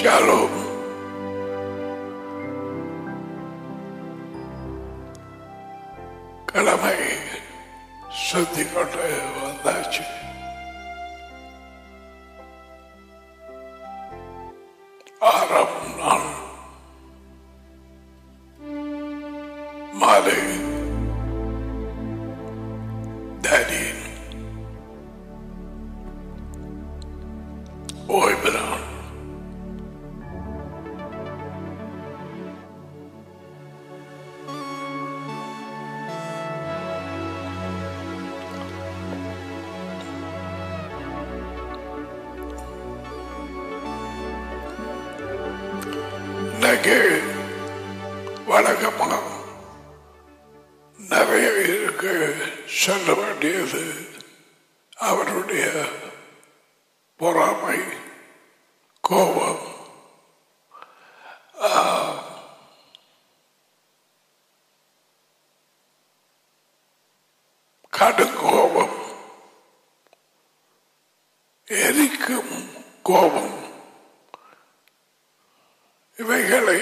Shalom. கடமை சுத்தி கொண்டு வந்தாச்சு. ஆறாம் நாள் மாலை தானியேல் ஓய்வு நாள். இன்னைக்கு வழக்கமாக நிறைய இருக்கு சொல்ல வேண்டியது. அவருடைய பொறாமை, கோபம், கடுங்கோபம், எரிக்கும் கோபம், இவைகளை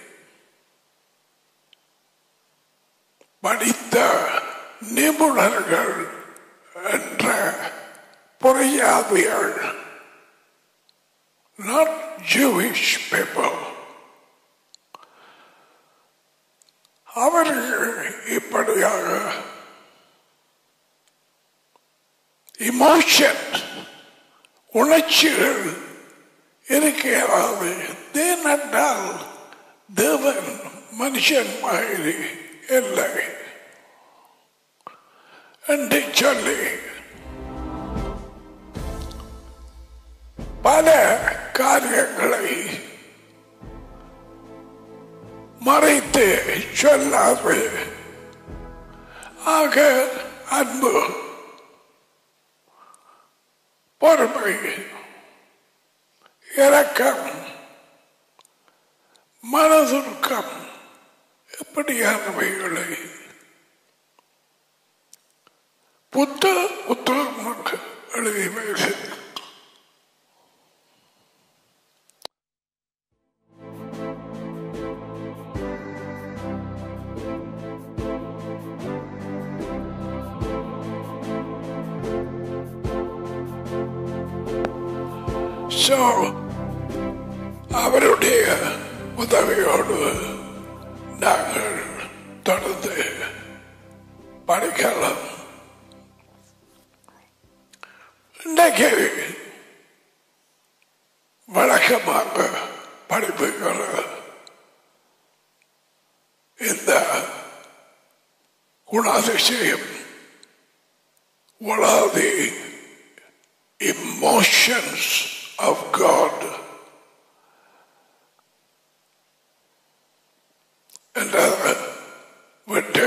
படித்த நிபுணர்கள் என்ற புரியாதிகள், not Jewish people, அவர்கள் இப்படியாக இமோஷன், உணர்ச்சிகள் இருக்கிறது. தேனென்றால் தேவன் மனுஷன் மாதிரி இல்லை என்று சொல்லி பல காரியங்களை மறைத்து சொல்லாது. ஆக அன்பு, பொறுமை, இரக்கம், மனதுருக்கம் எப்படியானவைகளை புத்தகமாக எழுதி வைத்து அவருடைய உதவியோடு நாங்கள் தொடர்ந்து படிக்கலாம். இன்றைக்கு வழக்கமாக படிப்புகள் இந்த குணாதிசயம், வளாதி emotions of God என்றதை விட்டு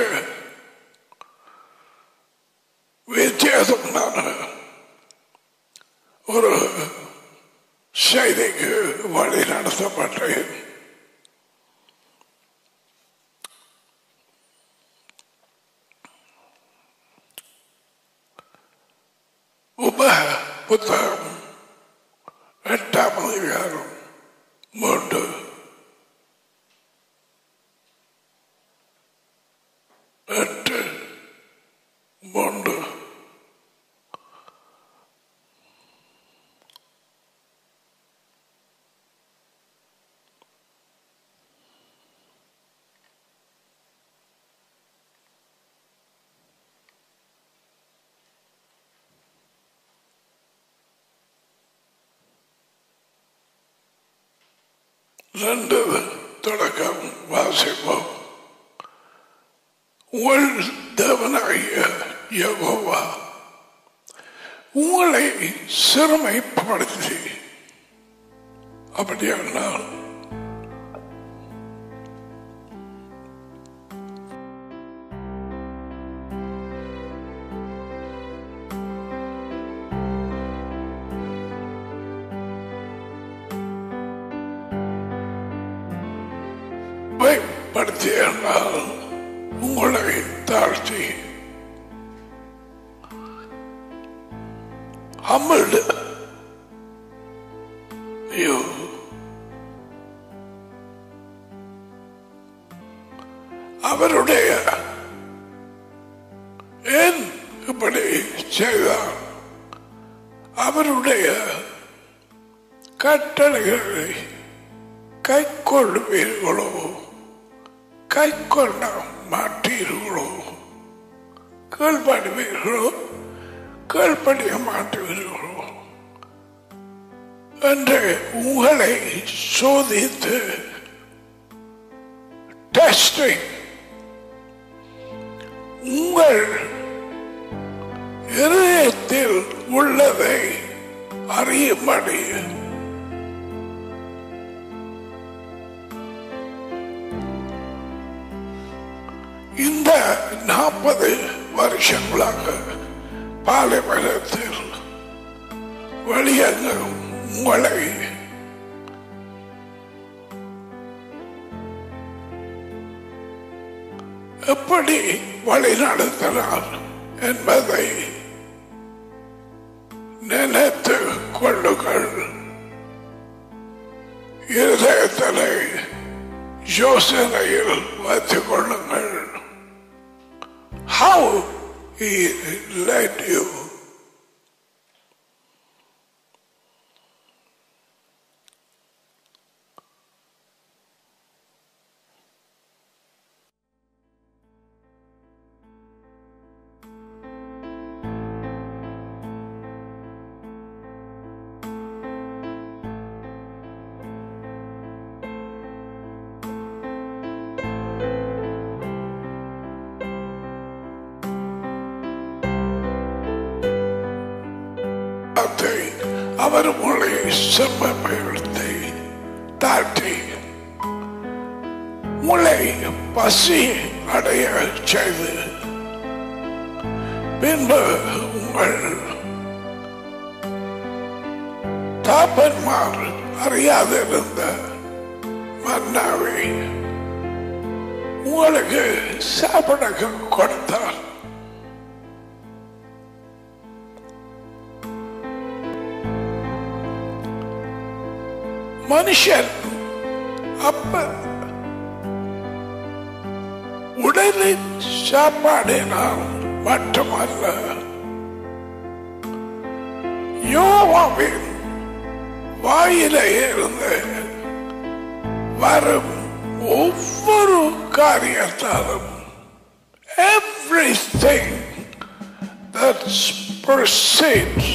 வித்தியாசமான ஒரு செய்திக்கு வழி நடத்தப்பட்டேன். புத்தகம் 8ஆம் அதிகாரம் 3 8:3 2 தொடக்கம் வாசிப்போம். உங்கள் தேவனாகிய யெகோவா உங்களை சிறுமைப்படுத்தி, அப்படியானால் பயன்படுத்தியால் உங்களை தாழ்த்தி humbled you செய்தார். அவருடைய கட்டளைகளை கை கொள்வீர்களோ கை கொள்ள மாட்டீர்களோ, கீழ்படுவீர்களோ கீழ்படிய மாட்டுவீர்களோ என்று உங்களை சோதித்து டெஸ்டிங் உங்கள் இதயத்தில் உள்ளதை அறியும்படி இந்த 40 வருஷங்களாக பாலைவனத்தில் வழியாக உங்களை எப்படி வழி நடத்தினார் என்பதை நினைத்து கொள்ளுங்கள். இதயத்திலே யோசனையில் வைத்துக் கொள்ளுங்கள். How he led you. அவர் உங்களை செம்மப்படுத்தி தாட்டி உங்களை பசி அடைய செய்து பின்பு உங்கள் தாப்பன்மார் அறியாதிருந்த மன்னாவை உங்களுக்கு சாப்பிட கொடுத்தார். மனுஷன் அப்ப உடலின் சாப்பாடினால் மட்டுமல்ல, யோவாவின் வாயிலே இருந்து வரும் ஒவ்வொரு காரியத்தாலும் everything that proceeds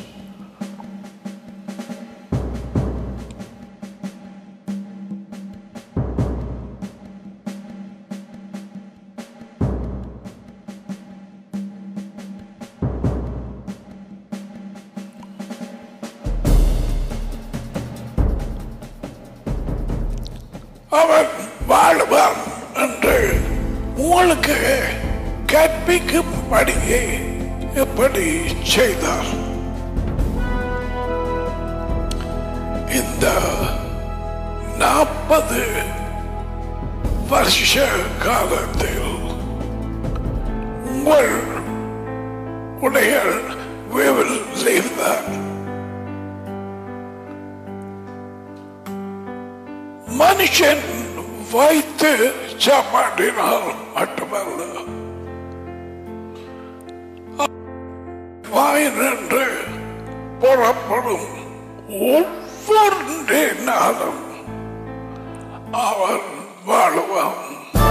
அவன் வாழ்வான் என்று உங்களுக்கு கற்பிக்கும்படியே எப்படி செய்தார். இந்த 40 வருஷ காலத்தில் உங்களுடைய we will leave that. மனுஷன் வைத்து சாப்பாடினால் மட்டுமல்ல, வாயினின்று புறப்படும் ஒவ்வொன்றினாலும் அவன் வாழ்வான்.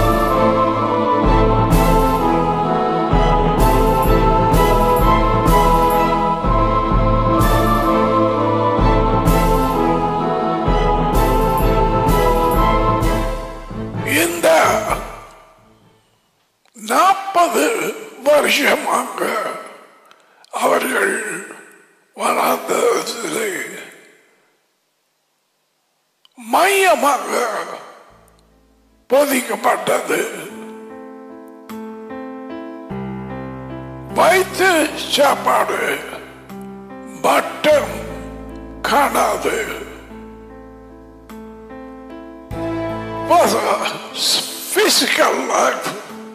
இந்த 40 வருஷமாக அவர்கள் வளர்ந்ததிலே மையமாக போதிக்கப்பட்டது வைத்து சாப்பாடு மட்டும் காணாது. Was a physical life.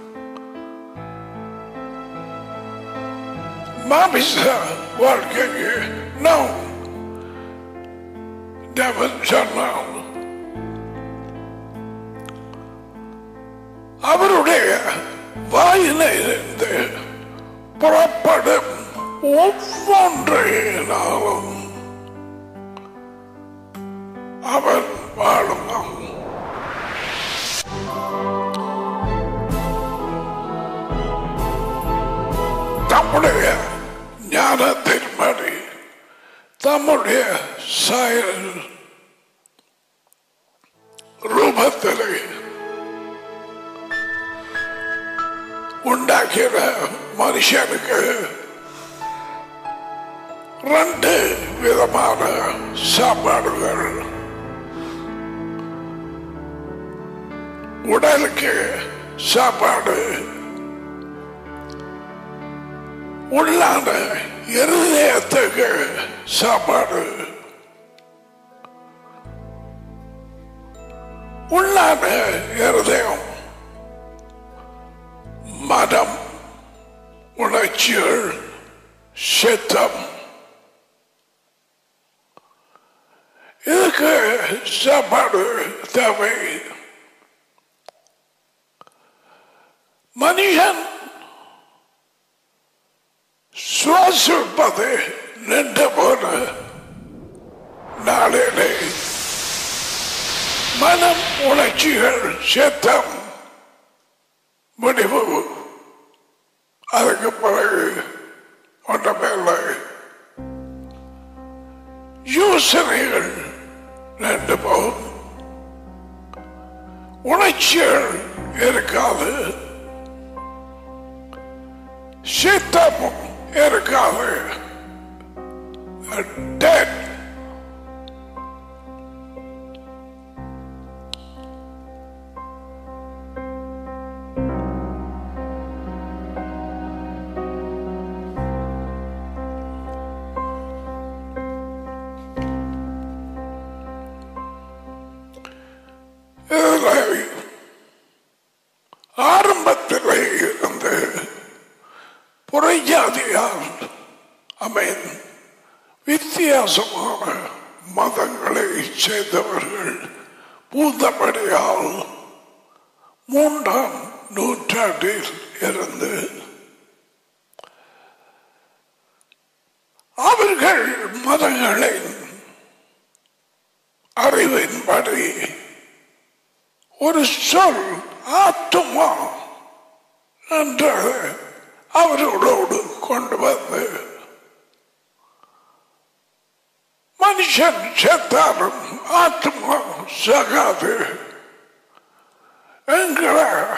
Mommy's working here. No. Devon Journal. அவருடைய வாயிலிருந்து புறப்படும் ஒவ்வொன்றையினாலும் அவன் வாழும். தம்முடைய ஞானத்தின்படி தம்முடைய சாயல் ரூபத்திலே உண்டாக்கிற மனுஷனுக்கு ரெண்டு விதமான சாப்பாடுகள். உடலுக்கு சாப்பாடு, உள்ளான இருதயத்துக்கு சாப்பாடு. உள்ளான இருதயம் மனம், உணர்ச்சிகள், சித்தம். இதுக்கு சாப்பாடு தேவை. மனுஷன் சுவாசிப்பது நின்று போன நாளிலே மனம், உணர்ச்சிகள், சித்தம் முடிவு. அதுக்கு பிறகு ஒன்றுமில்லை. யோசனைகள் நின்று போகும், உணர்ச்சிகள் இருக்காது, சித்தமும் இருக்காது. Dead. ஆரம்பத்திலே இருந்து புறஜாதியால் வித்தியாசமான மதங்களை சேர்ந்தவர்கள் பூந்தபடியால் 3ஆம் நூற்றாண்டில் இருந்து அவர்கள் மதங்களின் அறிவின்படி ஒரு சொல் ஆத்துமா என்ற அவர்களோடு கொண்டு வந்து மனுஷன் செத்தாலும் ஆத்மா சாகாது என்கிற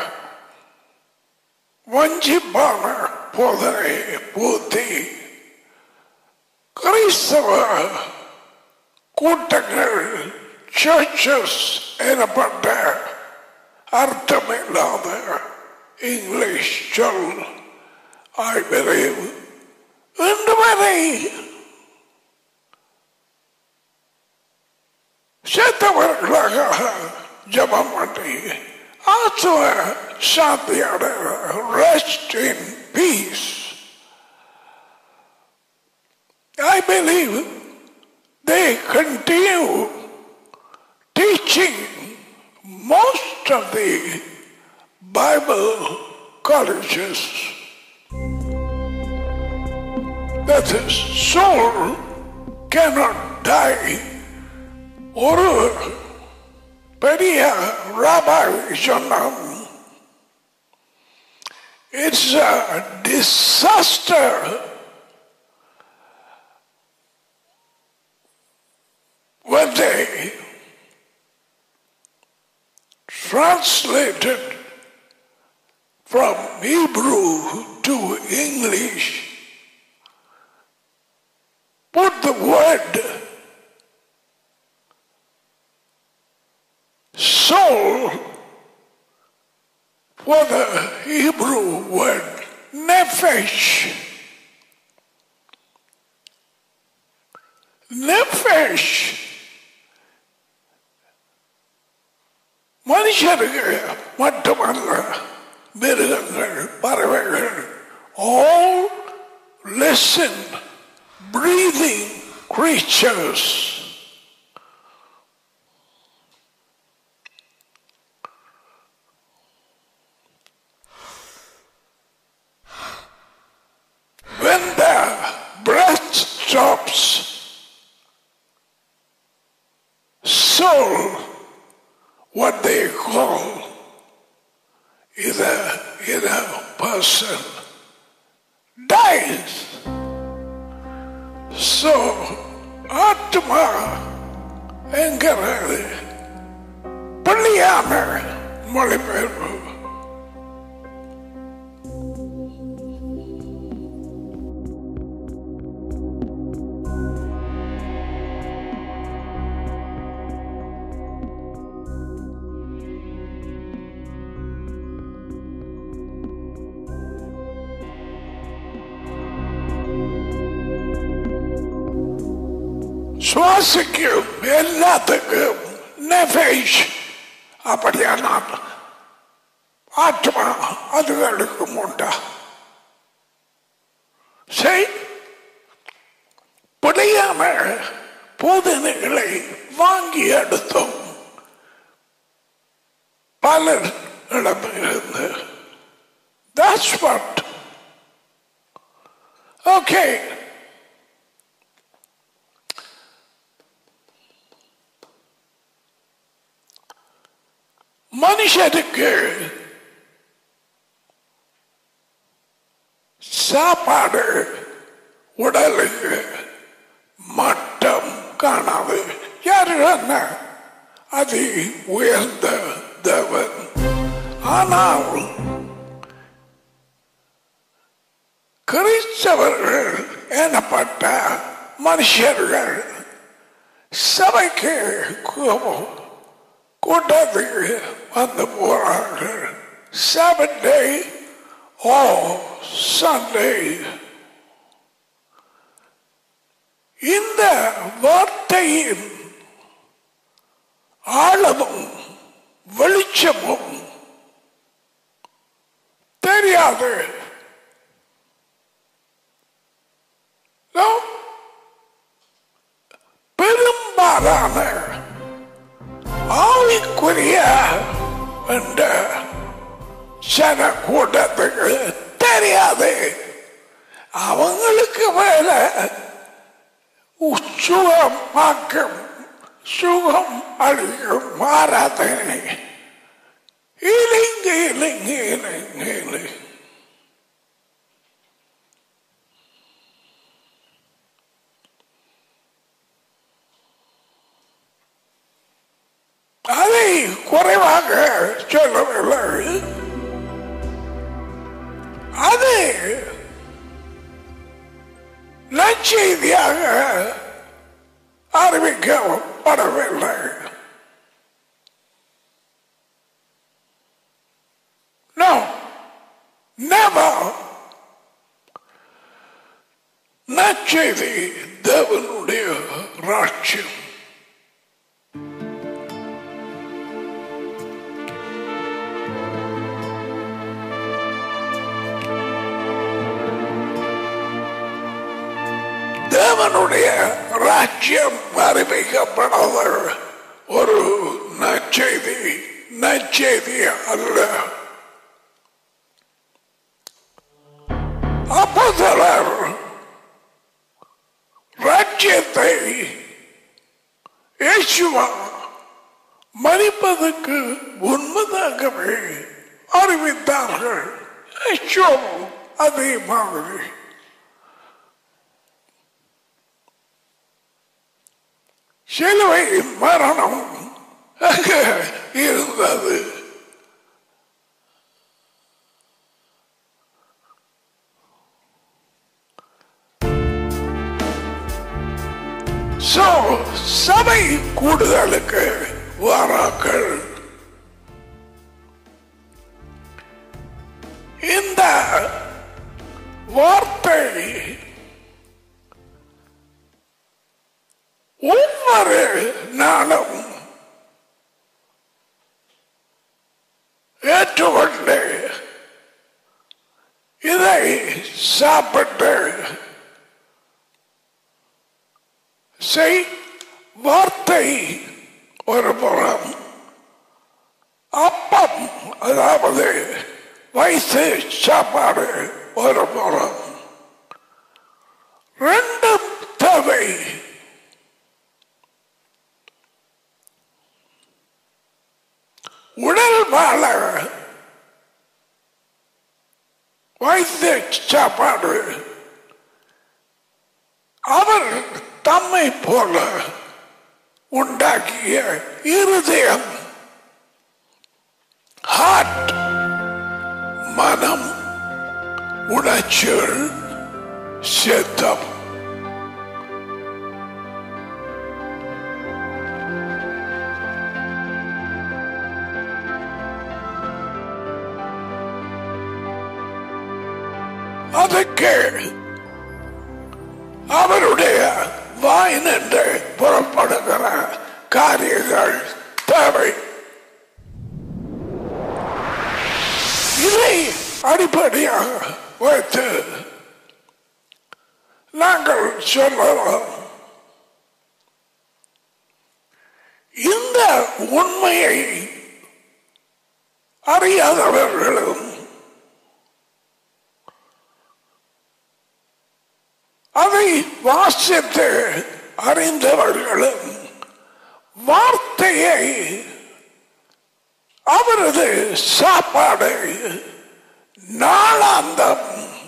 வஞ்சிப்பான போதனை பூத்தி கிறிஸ்தவ கூட்டங்கள் சர்ச்சஸ் எனப்பட்ட அர்த்தமில்லாத இங்கிலீஷ் சொல் ஆய்வரையும் இன்று வரை செத்தவர்களாக ஜபம் பண்ணி ஆத்துவ சாந்தியோட rest in peace. I believe they continue teaching most of the Bible colleges that the soul cannot die. ஒரு பெரிய ராபாய் சொன்னான், it's a disaster when they translated from Hebrew to English, put the word soul for the Hebrew word nefesh. Nefesh மனுஷருக்கு மட்டுமல்ல, மிருகங்கள், பறவைகள், all listen, breathing creatures. When the person dies. So, ஆத்மா என்கிறது பிள்ளையான மொழிபெயர்ப்பு. சுவாசிக்கும் எல்லாத்துக்கும் நெஃபேஷ் அப்படியானால் ஆத்மா அதுகளுக்கு உண்டா? சரி, புரியாம போதனைகளை வாங்கி எடுத்தோம் பலர் இடமிருந்து. That's what. Okay. மனுஷனுக்கு சாப்பாடு உடலுக்கு மட்டம் காணாது. யாரு அது உயர்ந்த தேவன். ஆனால் கிறிஸ்தவர்கள் எனப்பட்ட மனுஷர்கள் சபைக்கு கூட்டத்துக்கு வந்து போறார்கள். Saturday or Sunday. இந்த வார்த்தையின் ஆழமும் வெளிச்சமும் தெரியாது. பெரும்பாலான ஆவிக்குரிய என்ற சன கூட்டத்துக்கு தெரியாது. அவங்களுக்கு மேல சுகமாக்கும் சுகம் அளிக்கும் ஆராதனை இலங்கை இலங்கை இலங்கை இலங்கை. அதை குறைவாக சொல்லவில்லை. அது நற்செய்தியாக அறிவிக்கப்படவில்லை. No, never. நற்செய்தி தேவனுடைய ராஜ்யம். தேவனுடைய ராஜ்யம் அறிவிக்கப்படாத ஒரு நற்செய்தி நற்செய்தி அல்ல. அப்போஸ்தலர் ராஜ்யத்தை இயேசுவா மரிப்பதற்கு முன்பதாகவே அறிவித்தார்கள். இயேசுவும் அதே மாதிரி சிலுவை மரணம் இருந்தது. சபை கூடுதலுக்கு வாராக்கள். இந்த வார்த்தை ஒவ்வொரு நாளும் ஏற்றுக்கொண்டு இதை சாப்பிட்டு வார்த்தை ஒரு புறம், அப்பம் அதாவது வயசு சாப்பாடு ஒரு புறம், ரெண்டும் தேவை. உடல் வாழ வைத்த சாப்பாடு அவர் தம்மை போல உண்டாக்கிய இருதயம், ஹார்ட், மனம், உணர்ச்சிகள், சித்தம். அதுக்கு அவருடைய வாயினின்று புறப்படுகிற காரியங்கள் தேவை. இதை அடிப்படையாக வைத்து நாங்கள் சொல்லலாம், இந்த உண்மையை அறியாதவர்களும் அதை வாசித்து அறிந்தவர்களும் வார்த்தையை அவரது சாப்பாடு நாளாந்தம்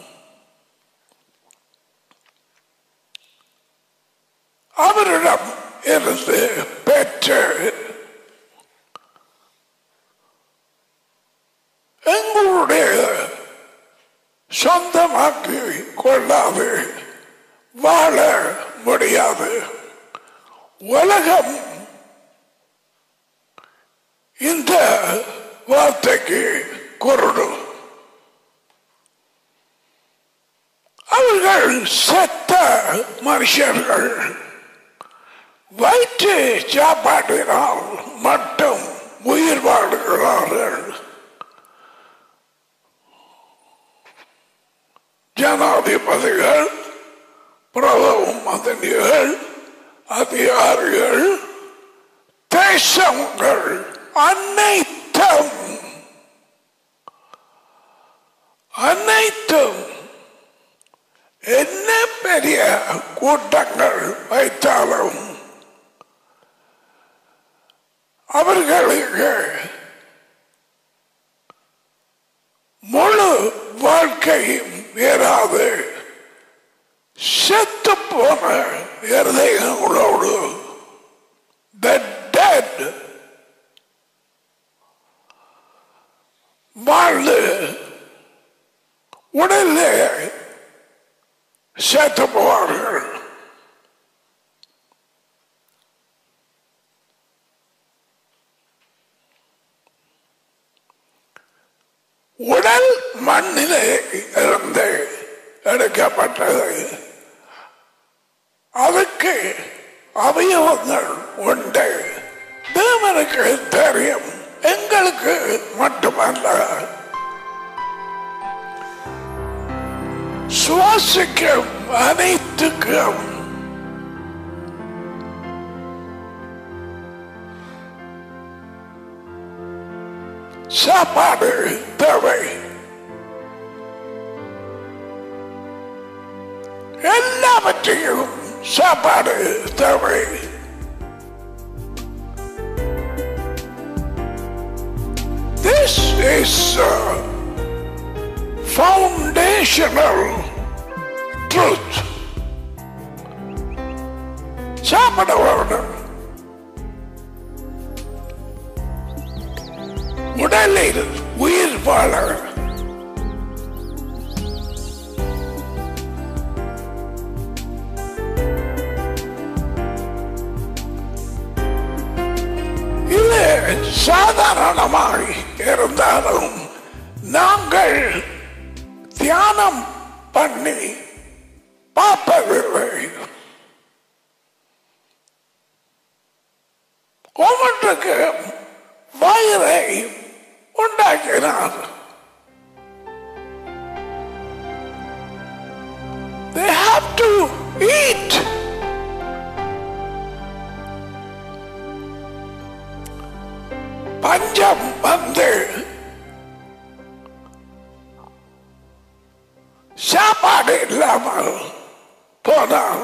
அவரிடம் இருந்து பெற்று எங்களுடைய சொந்தமாக்கி கொள்ளாது வாழ முடியாது. உலகம் இந்த வார்த்தைக்கு குருடு. அவர்கள் செத்த மனுஷர்கள் வயிற்று சாப்பாட்டினால் மட்டும் உயிர் வாழுகிறார்கள். ஜனாதிபதிகள், பிரதம மந்திரிகள், அதிகாரிகள், தேசங்கள் அனைத்தும் என்ன பெரிய கூட்டங்கள் வைத்தாலும் அவர்களுக்கு முழு வாழ்க்கையும் ஏறாது. செத்து போன இருதயங்களோடு வாழ்ந்து உடலே செத்து போவார்கள். உடல் மண்ணிலே இருந்து எடுக்கப்பட்டது. அதுக்கு அவயவங்கள் உண்டு. தேவனுக்கு தெரியும், எங்களுக்கு மட்டுமல்ல. சுவாசிக்கும் அனைத்துக்கும் சாப்பாடு தேவை. எல்லாவற்றையும் சாப்பாடு தேவை. This is foundational truth. சாப்பிட வேண்டும். உடலில் உயிர் வாழ இது சாதாரணமாய் இருந்தாலும் நாங்கள் தியானம் பண்ணி பார்ப்பதில்லை. ஒவ்வொன்றுக்கு வயிறை உண்டாக்கினார். They have to eat. பஞ்சம் வந்து சாப்பாடு இல்லாமல் போனால்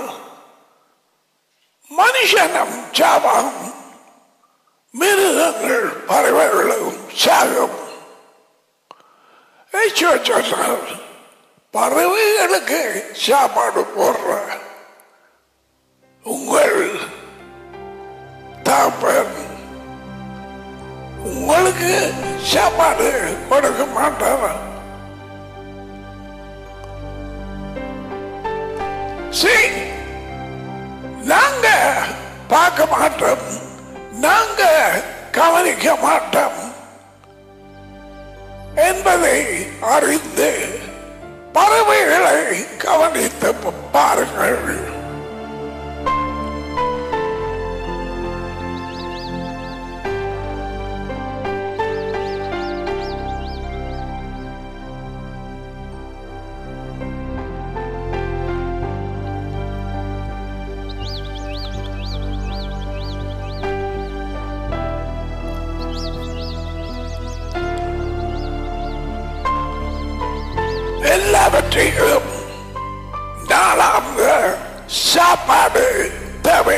மனுஷனும் சாவாம், மிருகங்கள் பறவைகளும் சாகும். சொன்னார், உங்களுக்கு சாப்பாடு போடுற உங்கள் தாப்பன் உங்களுக்கு சாப்பாடு கொடுக்க மாட்டார். நாங்க பார்க்க மாட்டோம், நாங்க கவனிக்க மாட்டோம் என்பதை அறிந்து பறவைகளை கவனித்து பாருங்கள். எல்லாவற்றையும் நாளாம் சாப்பாடு தேவை.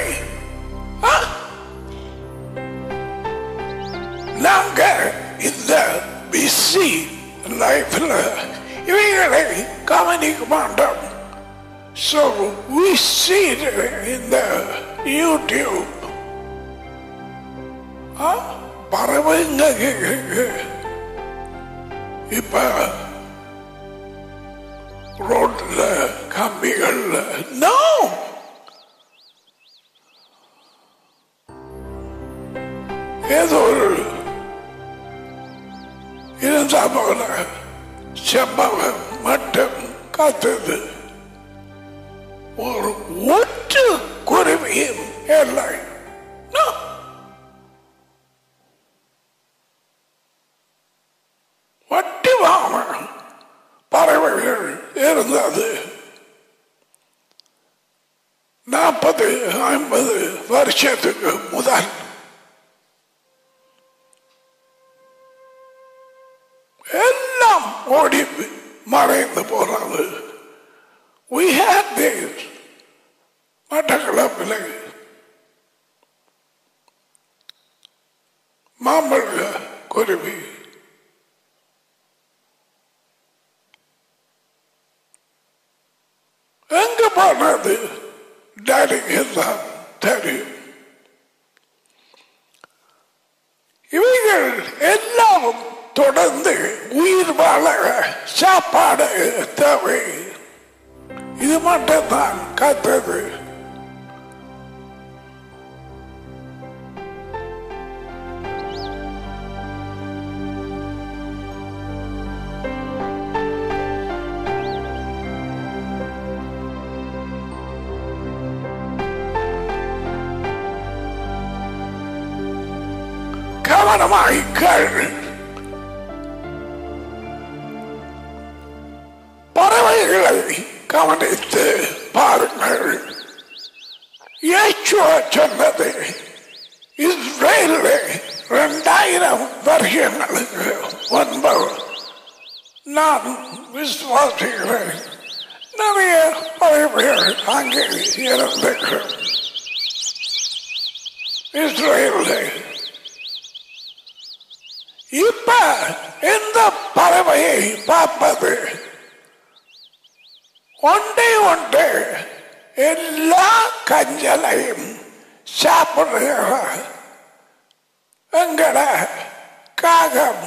நாங்க இந்த பிஸி லைஃப்ல இவைகளை கவனிக்க மாட்டோம். So we see it in the YouTube. பறவைங்க இப்ப ரோட்ல கம்பிகள் நோ ஏதோ ஒரு இருந்தா போல செம்பகம் மட்டும் காத்தது. ஒரு ஒற்று குருவியும் இல்லை. வட்டிவாம பறவைகள் இருந்தது. 40-50 வருஷத்துக்கு முதல் எல்லாம் ஓடி மறைந்து போறது. We had this மட்டக்களப்பில் மாம்பழ குருவி எங்க போனது டாடிக்கு தான் தெரியும். இவைகள் எல்லாரும் தொடர்ந்து உயிர் வாழ சாப்பாடு தேவை. இது மட்டும்தான் காத்தது. கவனமாய்கள். பறவைகளை கவனித்து பாருங்கள். இயேசுவ சொன்னது இஸ்ரேலில் 2000 வருஷங்களுக்கு முன்பு நான் விசுவாசிக்கிறேன். நிறைய பறவைகள் அங்கே இறந்துகள் இஸ்ரேலில். இப்ப இந்த பறவையை பார்ப்பது ஒன்றே ஒன்று எல்லா கஞ்சலையும் சாப்பிடுகிற எங்கட காகம்.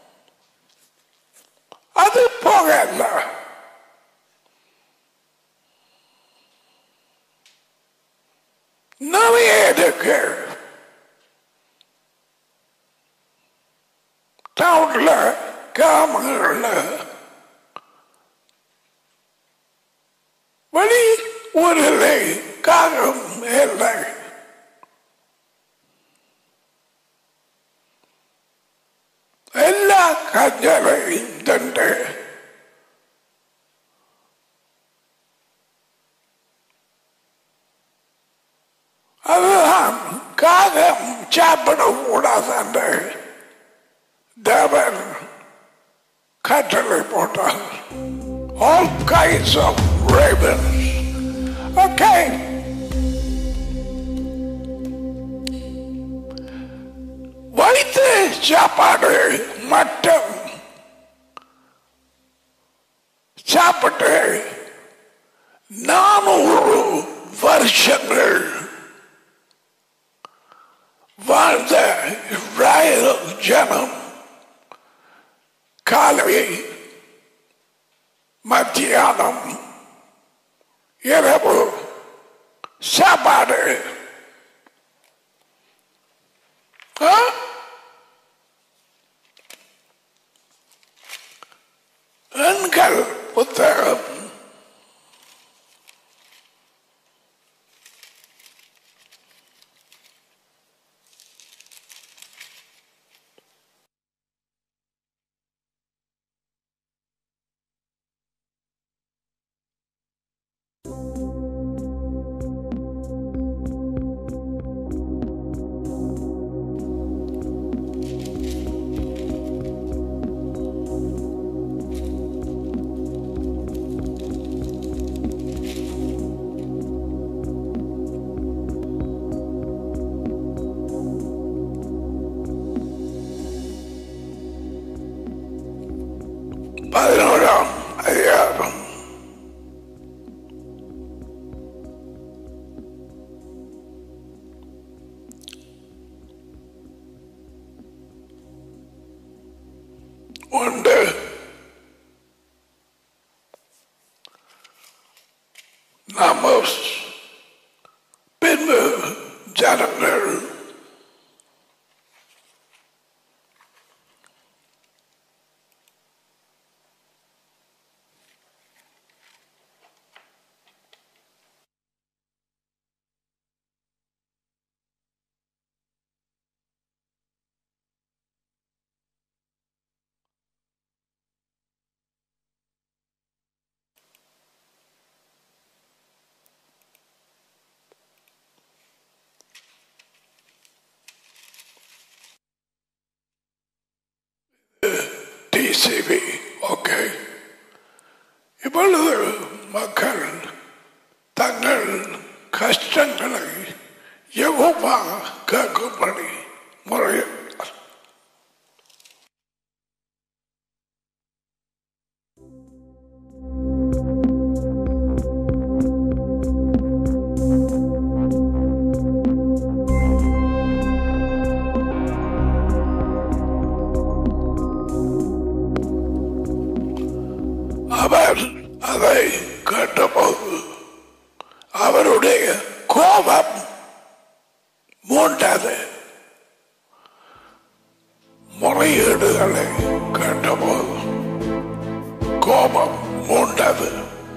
அது போகல. நிறைய இருக்கு. டவுன்ல கிராமங்கள்ல வெளி ஊரில் காகம் இல்லை. எல்லா கஞ்சலையும் தண்டு அதுதான் காகம் சாப்பிடக்கூடாது என்று தேவன் கட்டளை போட்டார். All kinds of ravens. Okay. வைத்து சாப்பாடு மட்டும் சாப்பிட்டு 400 வருஷங்கள் வாழ்ந்த இஸ்ரேல் ஜனம் காலை மத்தியானம் இரவு சாப்பாடு எண்கள் புத்தகம் பதினோராம் அதிகாரம் ஒன்று நாமோஸ் பின்பு ஜனங்கள் டிசிபி. ஓகே, இப்பொழுது மக்கள் தங்கள் கஷ்டங்களை யெகோவா கேட்கும்படி முறையிட்டார். அவர் அதை கேட்டபோது அவருடைய கோபம் மூண்டது. முறையீடுகளை கேட்டபோது கோபம் மூண்டது.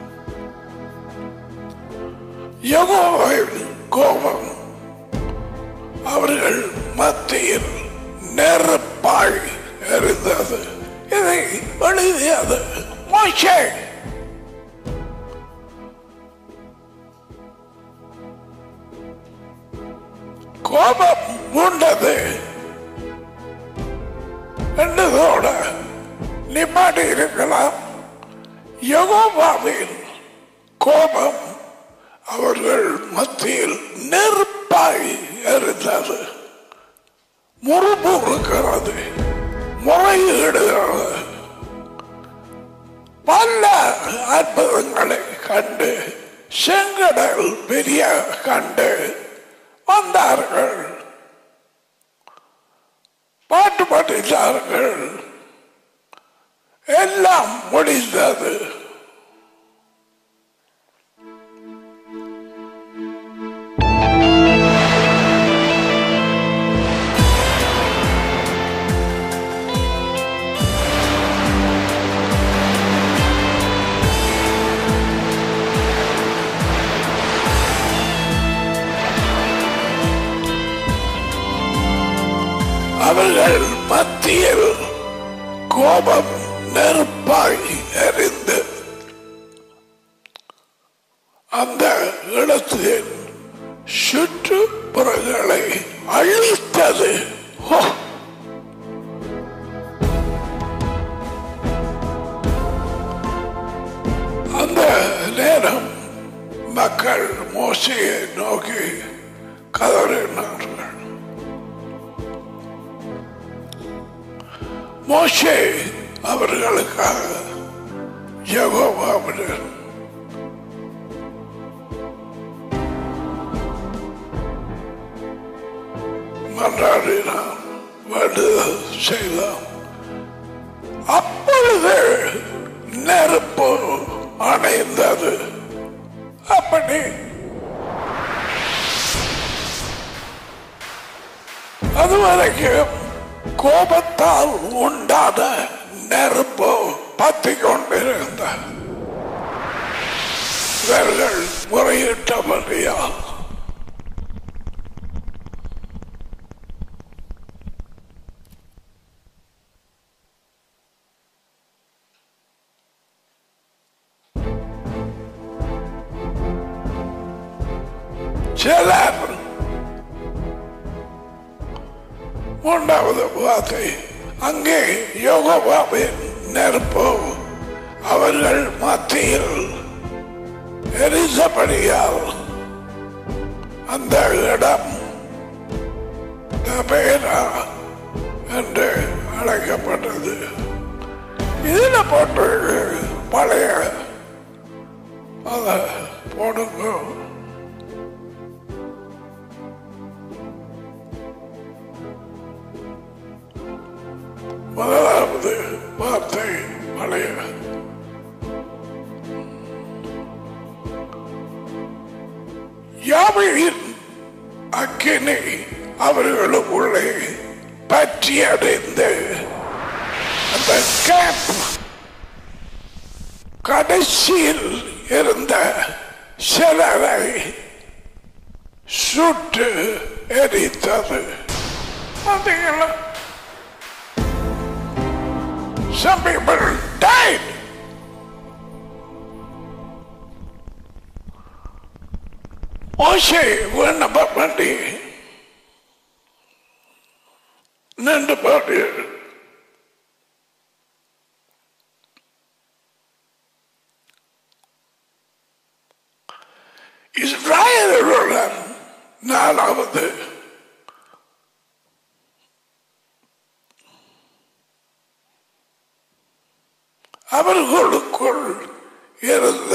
யெகோவாவின் கோபம் அவர்கள் மத்தியில் நெருப்பாய் எரிந்தது. இதை எழுதியது மோசே. கோபம் மூண்டது என்றதோட நிப்பாட்டி இருக்கலாம். யெகோவாவின் கோபம் அவர்கள் மத்தியில் நெருப்பாய் எரிந்தது. முறுமுறுக்கிறது, முறையிடுகிறது. பல அற்புதங்களை கண்டு செங்கடல் பெரிய கண்டு வந்தார்கள், பாட்டு பாடித்தார்கள். எல்லாம் முடிந்தது. அவர்கள் மத்தியில் கோபம் நெருப்பாய் எரிந்து அந்த இடத்தின் சுற்றுப்புறங்களை அழித்தது. அந்த நேரம் மக்கள் மோசேயை நோக்கி கதறினார்கள். மோசே அவர்களுக்காக யெகோவாவிடம் மன்றாடினான், வேண்டுதல் செய்தான். அப்பொழுது நெருப்பு அணைந்தது. அப்படி அதுவரைக்கும் கோபத்தால் உண்டான நெருப்பு பத்திக் கொண்டிருந்த இவர்கள் முறையிட்டபடியால் சிலர் மூன்றாவது வார்த்தை, அங்கே யெகோவாவின் நெருப்பு அவர்கள் மத்தியில் எரிந்தபடியால் அந்த இடம் தபேரா என்று அழைக்கப்பட்டது. இதில் போட்டு பழைய அதை போடுங்க. முதலாவது வார்த்தை பழைய யாவையின் அக்கினி அவர்களுக்குள்ளே பற்றி அடைந்து அந்த கேம்ப் கடைசியில் இருந்த சிலரை சுட்டு எரித்தது. Some people died. மோசே விண்ணப்பப்படி நின்று பாடு. இஸ்ராயேலுடன் நாலாவது அவர்களுக்குள் இருந்த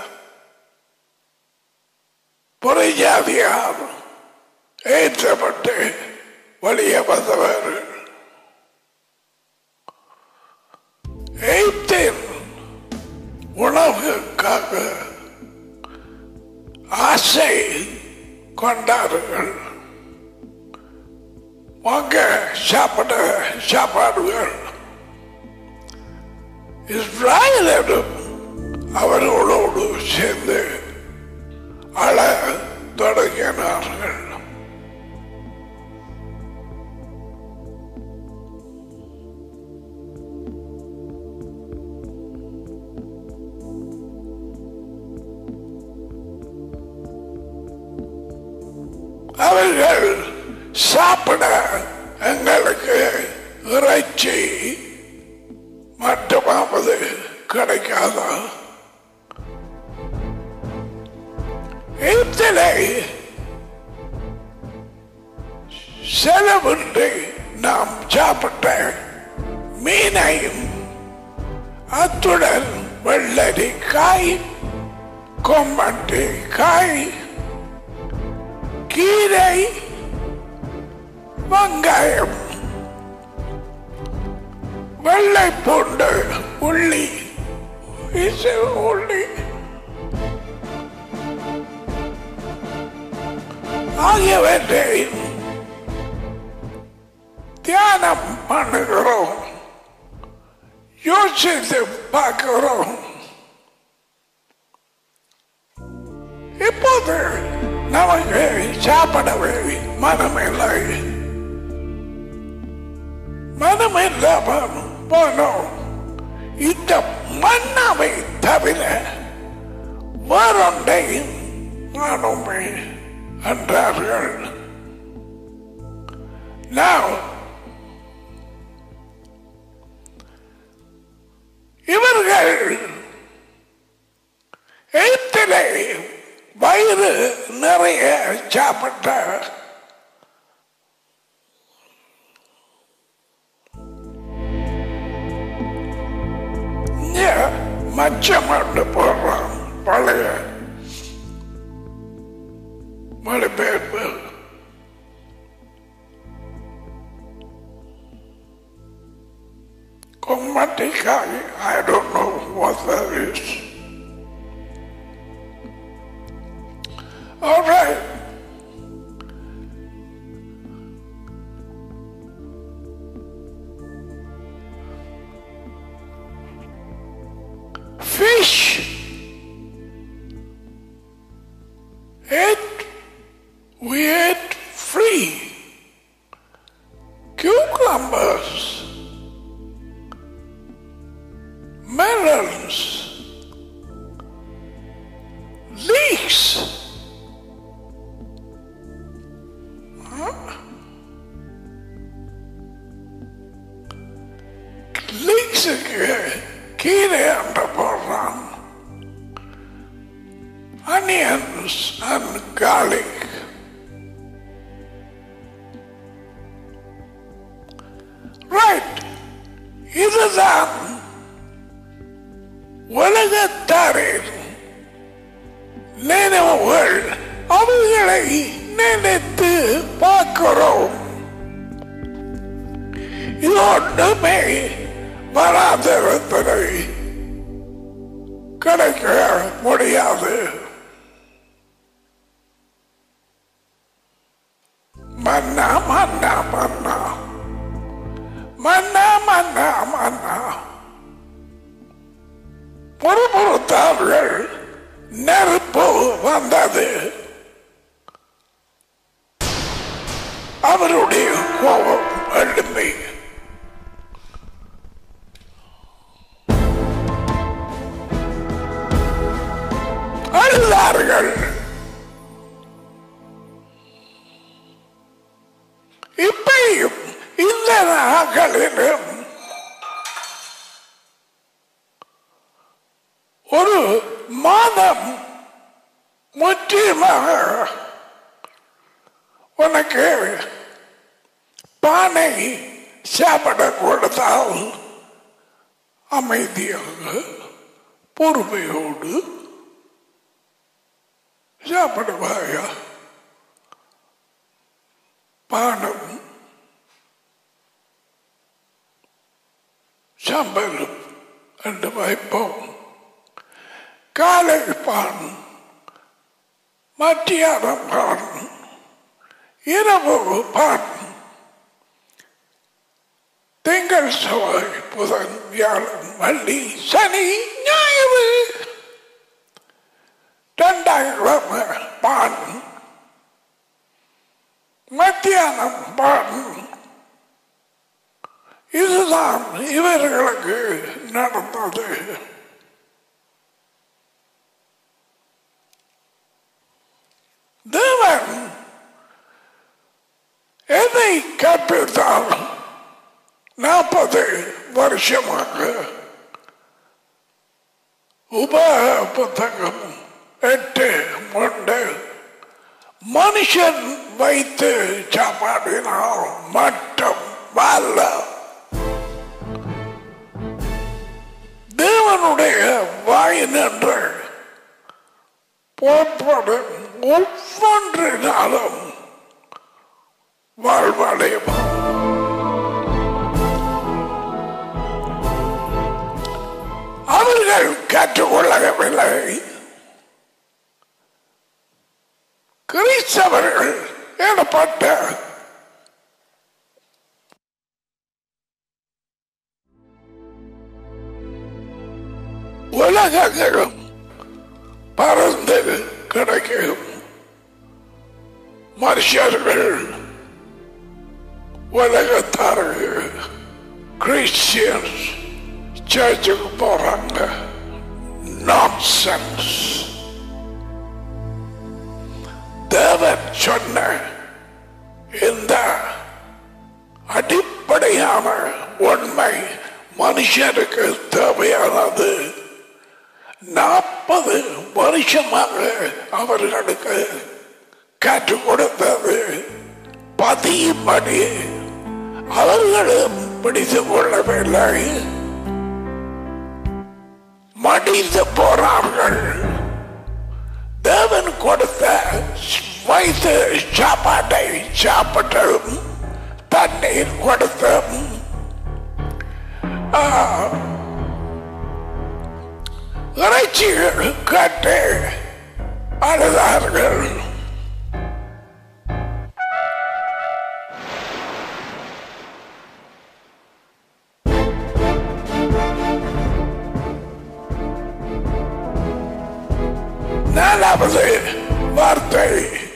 புறஜாதியார் ஏற்றப்பட்டு வெளியே வந்தவர்கள். எய்த்தின் உணவுக்காக ஆசை கொண்டார்கள். வாங்க சாப்பிட சாப்பாடுகள். இஸ்ராயேலும் அவர்களோடு சேர்ந்து அழ தொடங்கினார்கள். அவர்கள் சாப்பிட எங்களுக்கு இறைச்சி மட்டுமாவது கிடைக்காதா? எகிப்திலே செலவின்றி நாம் சாப்பிட்ட மீனையும் அத்துடன் வெள்ளரி காய், கொம்பட்டி காய், கீரை, வெங்காயம், வெள்ளை பூண்டு, உள்ளி, உள்ளி ஆகியவற்றை தியானம் பண்ணுகிறோம், யோசித்து பார்க்கிறோம். இப்போது நமக்கு சாப்பிடவே மனமில்லை. மனமில்லாமல் போனோம். இந்த மன்னாவை தவிர வேறொன்றையும் நானுமே என்றார்கள். இவர்கள் எகிப்திலே வயிறு நிறைய சாப்பிட்ட மச்சம் போடுறான். பழைய மொழிபெயர்ப்பு Kommatikai, I don't know what that is. All right. Fish. We ate free. Cucumbers. Melons. Leeks. Leeks கீரை அந்த போடுறான். Onions and garlic. Right. இதுதான் உலகத்தாரின் நினைவுகள். அவைகளை நினைத்து பார்க்கிறோம். இது ஒன்றுமே வராதவர்களை கிடைக்க முடியாது. மன்னா மன்னா மன்னா மன்னா மன்னா மன்னா பொறுத்தார்கள். நெருப்பு வந்தது. அவருடைய கோபம் எழும்பி அழுதார்கள். இப்பயும் இந்த நாட்களிலும் ஒரு மாதம் முற்றிலுமாக உனக்கு பானை சாப்பிட கொடுத்தால் அமைதியாக பொறுமையோடு சாப்பிடுவாயா? பானம் சாம்பலும் என்று வைப்போம். காலை பான், மத்தியானம் பான், இரவு பான், திங்கள் செவ்வாய் புதன் வியாழன் வெள்ளி சனி ஞாயிறு 2 பான், மத்தியானம் பான். இதுதான் இவர்களுக்கு நடந்தது. தேவன் எதை கற்பித்தால் 40 வருஷமாக புத்தகம் 8 மனுஷன் வைத்து சாப்பாடினால் மட்டும் வாழ தேவனுடைய வாயினின்று போற்படும் ஒவ்வொன்றினாலும் வாழ்வடையும். அவர்கள் கற்றுக்கொள்ளவில்லை. கிறிஸ்தவர்கள் எனப்பட்ட உலகங்களும் பறந்து கிடைக்கும் மனுஷர்கள் உலகத்தார்கள் கிறிஸ்டியன்ஸ் சர்ச்சுக்கு போறாங்க. நான்சென்ஸ். தேவன் சொன்ன இந்த அடிப்படையான உண்மை மனுஷனுக்கு தேவையானது 40 வருஷமாக அவர்களுக்கு கற்றுக் கொடுத்தது. பதியும்படி அவர்களும் பிடித்துக் கொள்ளவில்லை. மடிந்து போறார்கள். தேவன் கொடுத்த வைத்து சாப்பாட்டை சாப்பிட்டும் தண்ணீர் கொடுத்தும் இறைச்சி கட்டு அழுதார்கள். நாலாவது வார்த்தை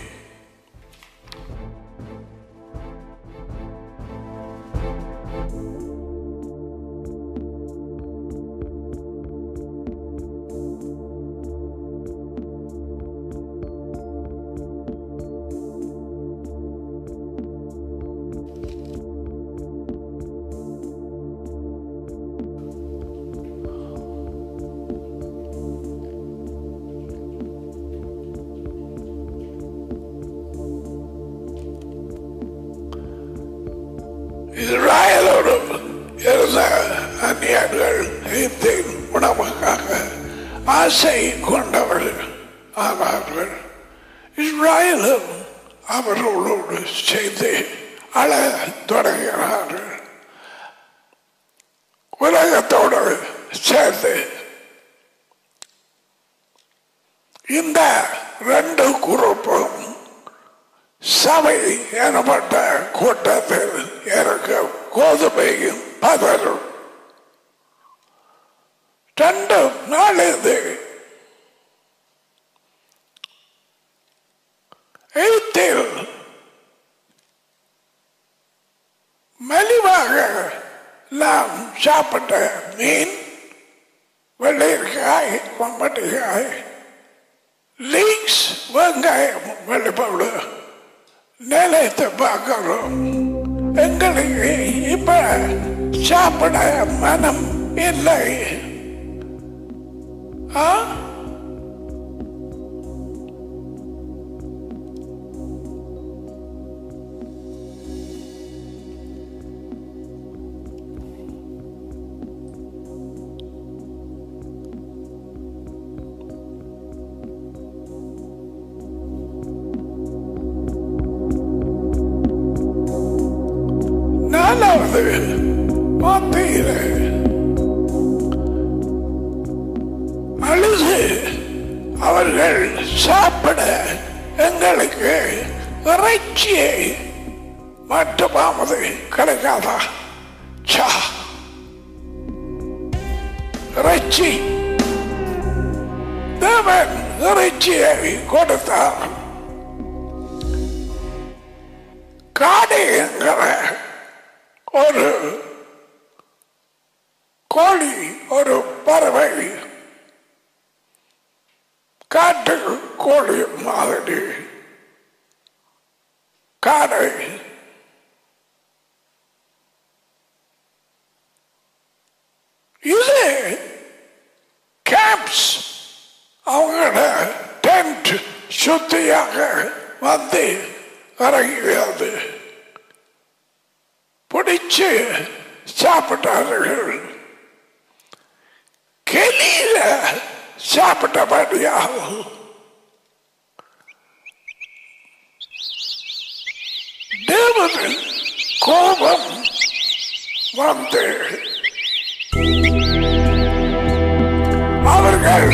இஸ்ராயலோடும் இருந்த அந்நியர்கள் எகிப்தின் உணவுக்காக ஆசை கொண்டவர்கள் ஆனார்கள். இஸ்ராயலும் அவர்களோடு சேர்ந்து அழ தொடங்கினார்கள். உலகத்தோடு சேர்ந்து இந்த ரெண்டு குரூப்பும் சபை எனப்பட்ட கூட்டத்தில் இருக்க கோதுமையும் பதரும் ரெண்டு நாளது எய்த்தில் மலிவாக நாம் சாப்பிட்ட மீன், வெள்ளைக்காய், கொம்பட்டிக்காய், லீக்ஸ், வெங்காயம், வெள்ளிப்பவுடு நிலையத்தை பார்க்கிறோம். எங்களுக்கு இப்ப சாப்பிட மனம் இல்லை. நாலாவது வார்த்தையில அழுது அவர்கள் சாப்பிட எங்களுக்கு இறைச்சியை மட்டுமாவது கிடைக்காதா? இறைச்சி தேவன் இறைச்சியை கொடுத்தார். காடை என்கிற ஒரு கோழி, ஒரு பறவை, காட்டு கோழி மாதிரி காடை இது கேம்ப்ஸ் அவங்களோட டென்ட் சுத்தியாக வந்து இறங்கியது. பிடிச்சு சாப்பிட்டார்கள். கெலியில சாப்பிட்டபடியாகும் தேவனின் கோபம் வந்து அவர்கள்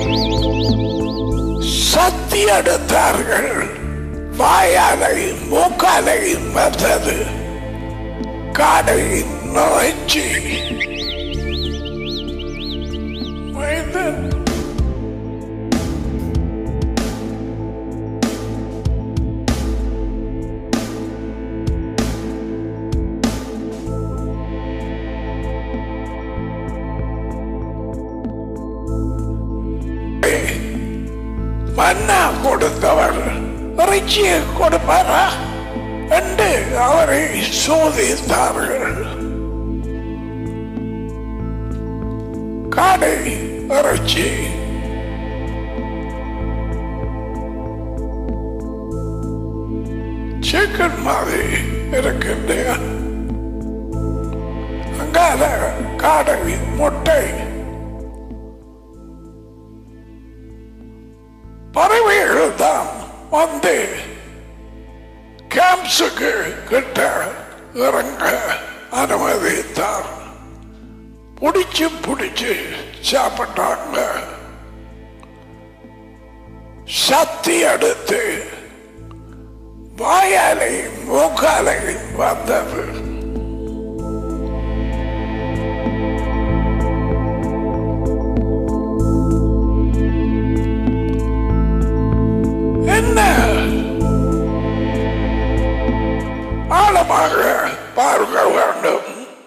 சக்தி எடுத்தார்கள். வாயாலை மூக்காலை வந்தது காடை நோய்ச்சி. மன்னா கொடுத்தவர் இறைச்சியை கொடுப்பாரா என்று அவரை சோதித்தார்கள். காடை இறைச்சி சிக்கன் மாதிரி இருக்கின்ற அங்கால காடை முட்டை பறவைகள் தான் வந்து கேம்ப்ஸுக்கு கிட்ட இறங்க அனுமதித்தார். புடிச்சு சாப்பிட்டாங்க. சக்தி எடுத்து வாயாலை மூக்காலை வந்தது. என்ன ஆழமாக பார்க்க வேண்டும்.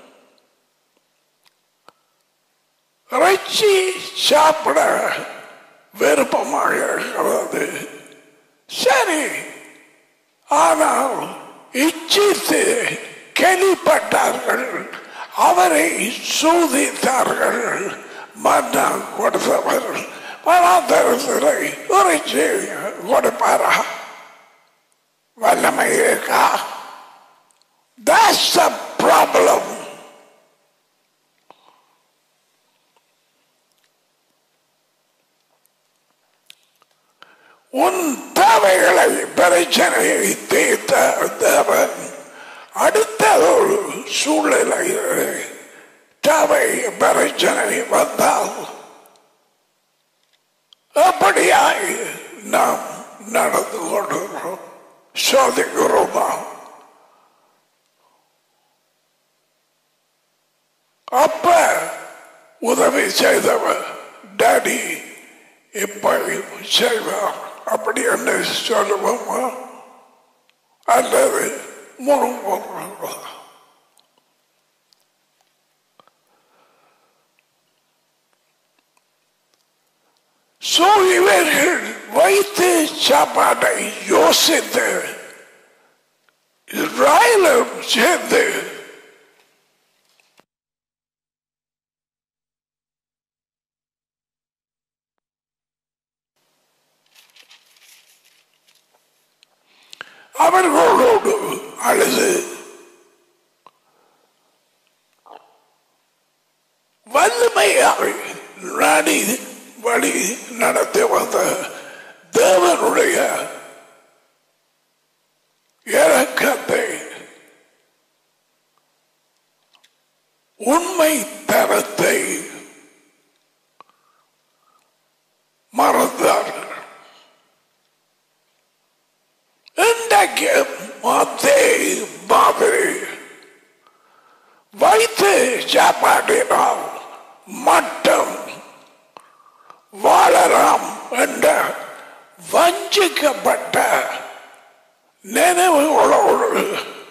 இறைச்சி சாப்பிட விருப்பமாக இருக்கிறது, சரி. ஆனால் இச்சித்து கேள்விப்பட்டார்கள், அவரை சூதித்தார்கள். மன்னம் கொடுத்தவர் பணாந்தரசரை இறைச்சி கொடுப்பாரா? வல்லமை இருக்கா? That's the problem. உன் தேவைகளை பிரச்சனையை தீர்த்த தேவன் அடுத்த ஒரு சூழ்நிலையில் தேவை பிரச்சனை வந்தால் அப்படியாய் நாம் நடந்து கொள்கிறோம், சோதிக்கிறோமா? அப்ப உதவி செய்தவர் டாடி இப்படி செய்வார், அப்படி என்ன சொல்லுவோமா? அல்லது முழுங்க. இவர்கள் வைத்து சாப்பாட்டை யோசித்து இஸ்ராயலும் சேர்ந்து அவர்களோடு அழுது வல்லமையாக நாடி வழி நடத்தி வந்த தேவனுடைய இரக்கத்தை, உண்மை தரத்தை மறந்தார்கள். இன்றைக்கு அதே மாதிரி வைத்து சாப்பாட்டினால் மட்டும் வாழலாம் என்ற வஞ்சிக்கப்பட்ட நினைவுகளோடு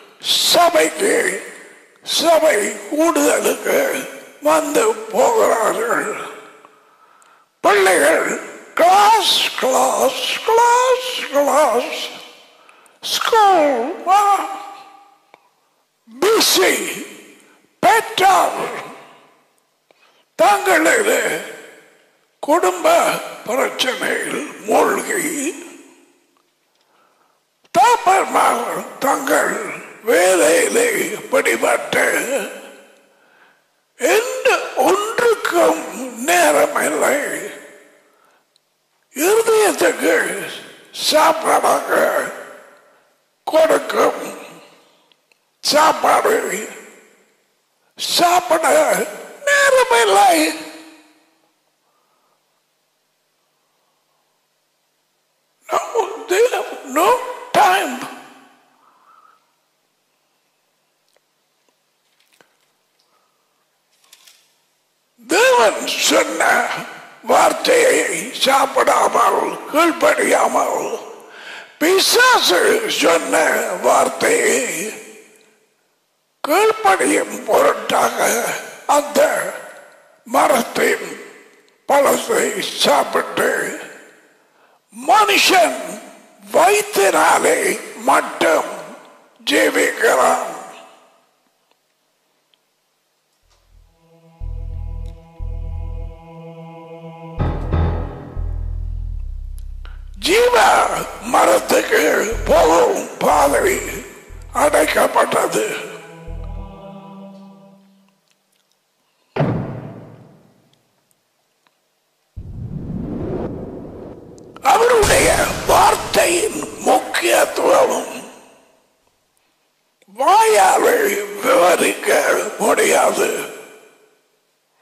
சபை கூடுதலுக்கு வந்து போகிறார்கள். பிள்ளைகள் class class class class, school busy. பெற்றார் தங்களது குடும்ப பிரச்சனையில் மூழ்கி, தாப்பர்மார் தங்கள் வேலையிலே பிடிபட்டு எந்த ஒன்றுக்கும் நேரமில்லை. இருதயத்துக்கு சாப்பாடாக கொடுக்கும் சாப்பாடு சாப்பிட நேரமில்லை. They have no time. தேவன் சொன்ன வார்த்தையை சாப்பிடாமல் கீழ்ப்படியாமல் பிசாசு சொன்ன வார்த்தையை கீழ்ப்படியும் பொருட்டாக அந்த மரத்தின் பழத்தை சாப்பிட்டு மனுஷன் வைத்தினாலே மட்டும் ஜீவிக்கிறான். ஜீவ மரத்துக்கு போகும் பாதை அடைக்கப்பட்டது. அவருடைய வார்த்தையின் முக்கியத்துவம் வாயாலே விவரிக்க முடியாது.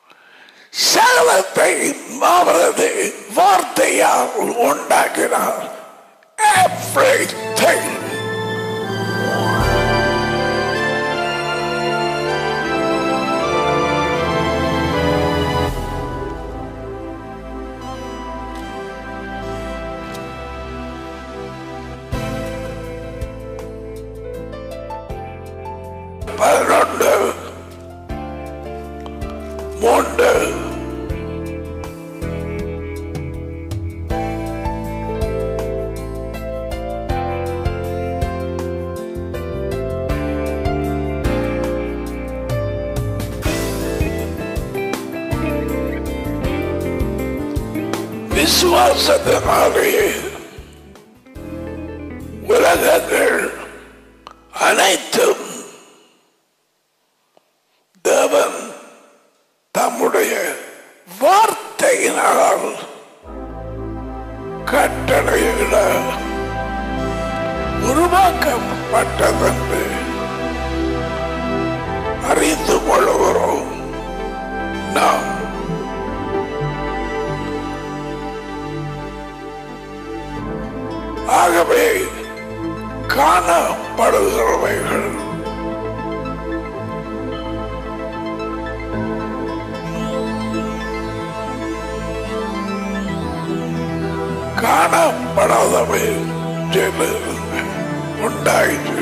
வார்த்தையால் உண்டாக்கினார். Everything. பதினொன்று மூன்று விசுவாசத்தினாலே உலகங்கள் அனைத்தும் தேவன் தம்முடைய வார்த்தையினால் கட்டளையிட உருவாக்கப்பட்டதென்று அறிந்து கொள்கிறோம். நாம் ஆகவே காணப்படுகிறவைகள் காணப்படாதவை உண்டாயிற்று.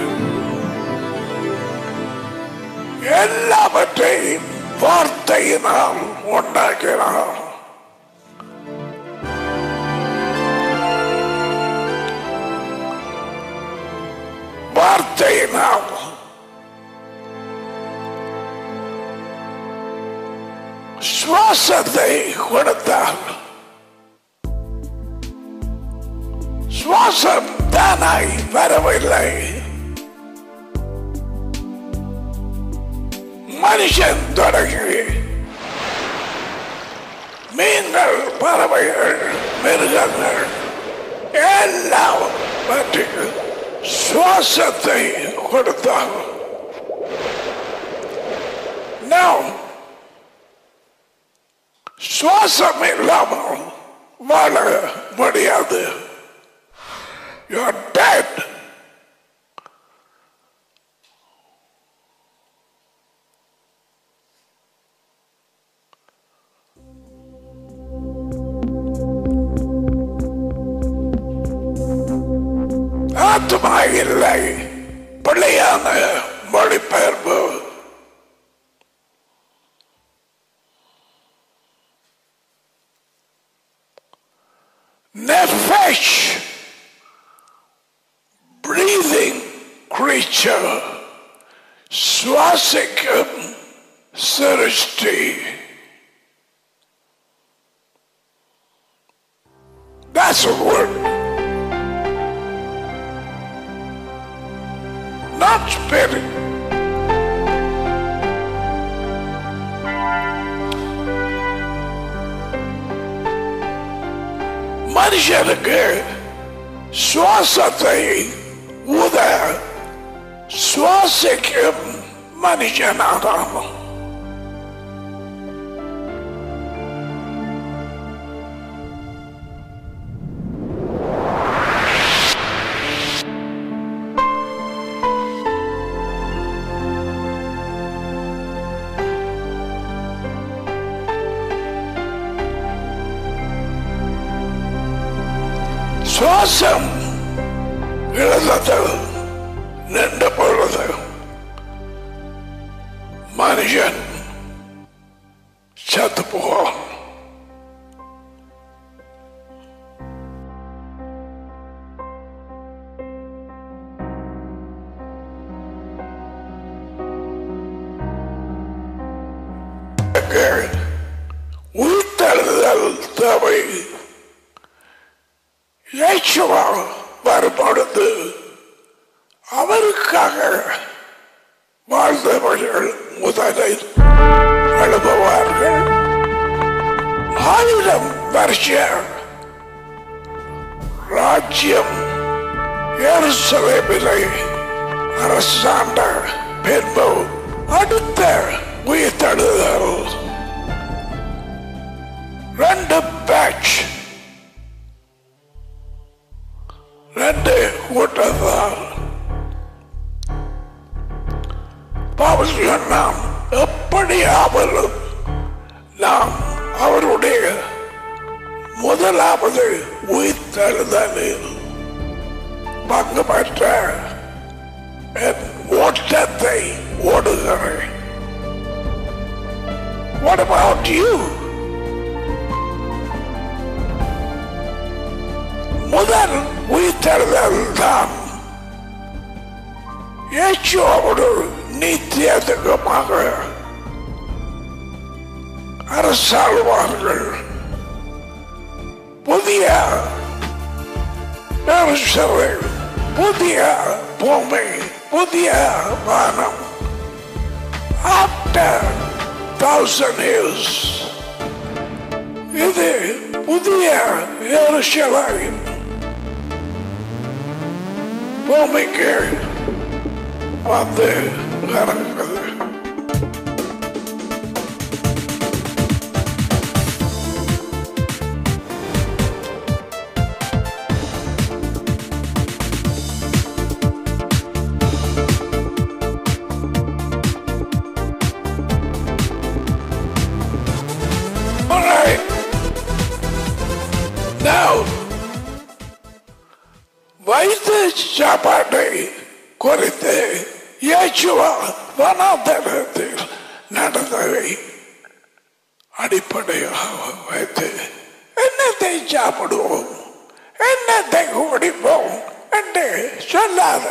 எல்லாவற்றையும் வார்த்தையினால் உண்டாக்கினார். வார்த்தையினால் சுவாசத்தை கொடுத்தார். சுவாசம் தானாய் வரவில்லை. மனுஷன் தொடங்கி மீன்கள், பறவைகள், மிருகங்கள் எல்லாம் பற்றி சுவாசத்தை கொடுத்தார். நாம் சுவாசம் இல்லாமல் வாழ முடியாது. You are dead. ஆத்மா இல்லை. பிள்ளையான மொழிபெயர்ப்பு. Nefesh, breathing creature, சுவாசிக்கும் சிருஷ்டி. That's a word. Not spirit. மனுஷனுக்கு சுவாசத்தை ஊத சுவாசிக்கும் மனுஷனானான். சுவாசம் இழந்தது நின்ற பொழுது மனுஷன் செத்து போவான். உயிர்த்தெழுதல் தேவை. இயேசுவா வரும்பொழுது அவருக்காக வாழ்ந்தவர்கள் முதலில் எழுதுவார்கள். 1000 வருஷ ராஜ்யம் எருசலேமிலே அரசாண்ட பின்பு அடுத்த உயிர்த்தெழுதல் 2 பேட்ச் அறியாமலும் நாம் அவருடைய முதலாவது உயிர்த்தெழுதலில் பங்கு பெற்ற என் ஓட்டத்தை ஓடுகிறேன். What about you? முதல் உயிர்த்தெழுதல் தான் இயேசுவோடு நித்தியமாக அரசாழ்வார்கள். புதிய எருசலேம், புதிய பூமி, புதிய வானம். After 1000 years இது புதிய எருசலேம் பூமிக்கு வந்து இறங்குது. வைத்து சாப்பாட்டை குறித்து இயேசுவா வனாந்தரத்தில் நடந்ததை அடிப்படையாக வைத்து என்னத்தை சாப்பிடுவோம், என்னத்தை குடிப்போம் என்று சொல்லாத.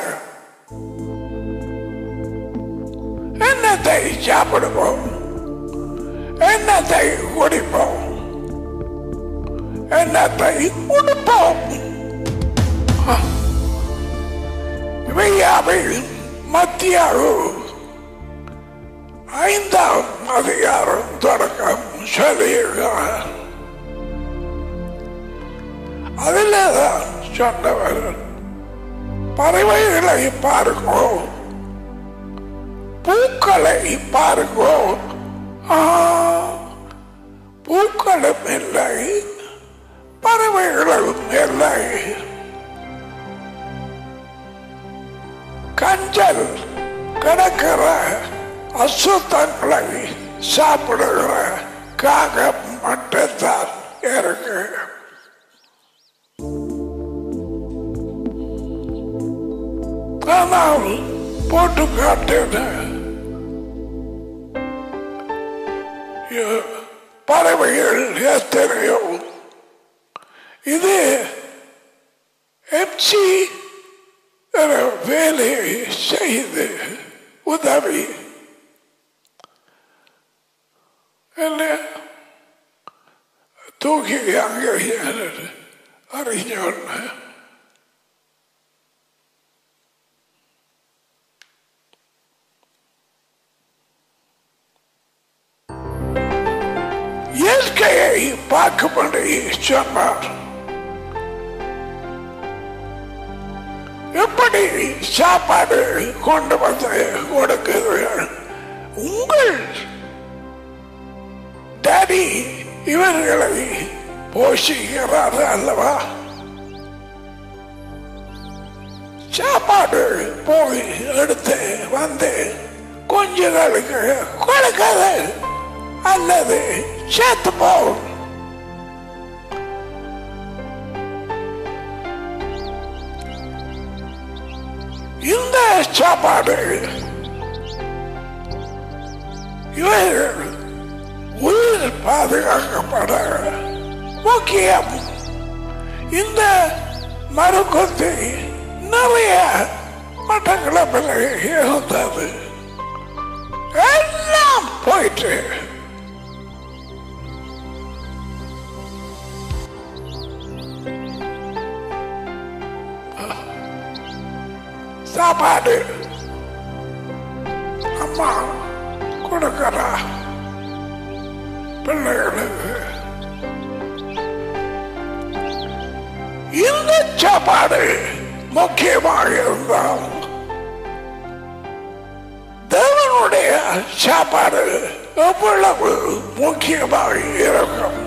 என்னத்தை சாப்பிடுவோம், என்னத்தை குடிப்போம், என்னத்தை உடுப்போம். மத்தியாகு 5ஆம் அதிகாரம் தொடக்கம் சொல்லுகிறார். அதில் சொன்னவர் பறவைகளை பாருங்கோ, பூக்களை பாருங்கோ, பூக்களும் இல்லை, பறவைகளும் இல்லை. கஞ்சல் கிடக்கிற அசுத்தங்களை சாப்பிடுகிற காகம் மட்டும்தான் இருக்கு. ஆனால் போட்டு காட்டின பறவைகள் எத்தனையோ. இது எம்சி வேலையை செய்து உதவி தூக்கி அங்கே அறிஞர் இயற்கையை பார்க்கும்படி சொன்னார். எப்படி சாப்பாடு கொண்டு வந்து கொடுக்கிறீர்கள்? உங்கள் டாடி இவர்களை போஷிக்கிறார் அல்லவா? சாப்பாடு போய் எடுத்து வந்து குஞ்சுகளுக்கு கொடுக்காது அல்லது சேர்த்து போகும். இந்த சாப்பாடு இவர்கள் உயிர் பாதுகாக்கப்பட முக்கியம். இந்த மறுகொத்தி நிறைய மட்டக்களப்பில் இருந்தது, எல்லாம் போயிட்டு சாப்பாடு அம்மா கொடுக்கிறா பிள்ளைகளுக்கு. இந்த சாப்பாடு முக்கியமாக இருந்தால் தேவனுடைய சாப்பாடு எவ்வளவு முக்கியமாக இருக்கும்.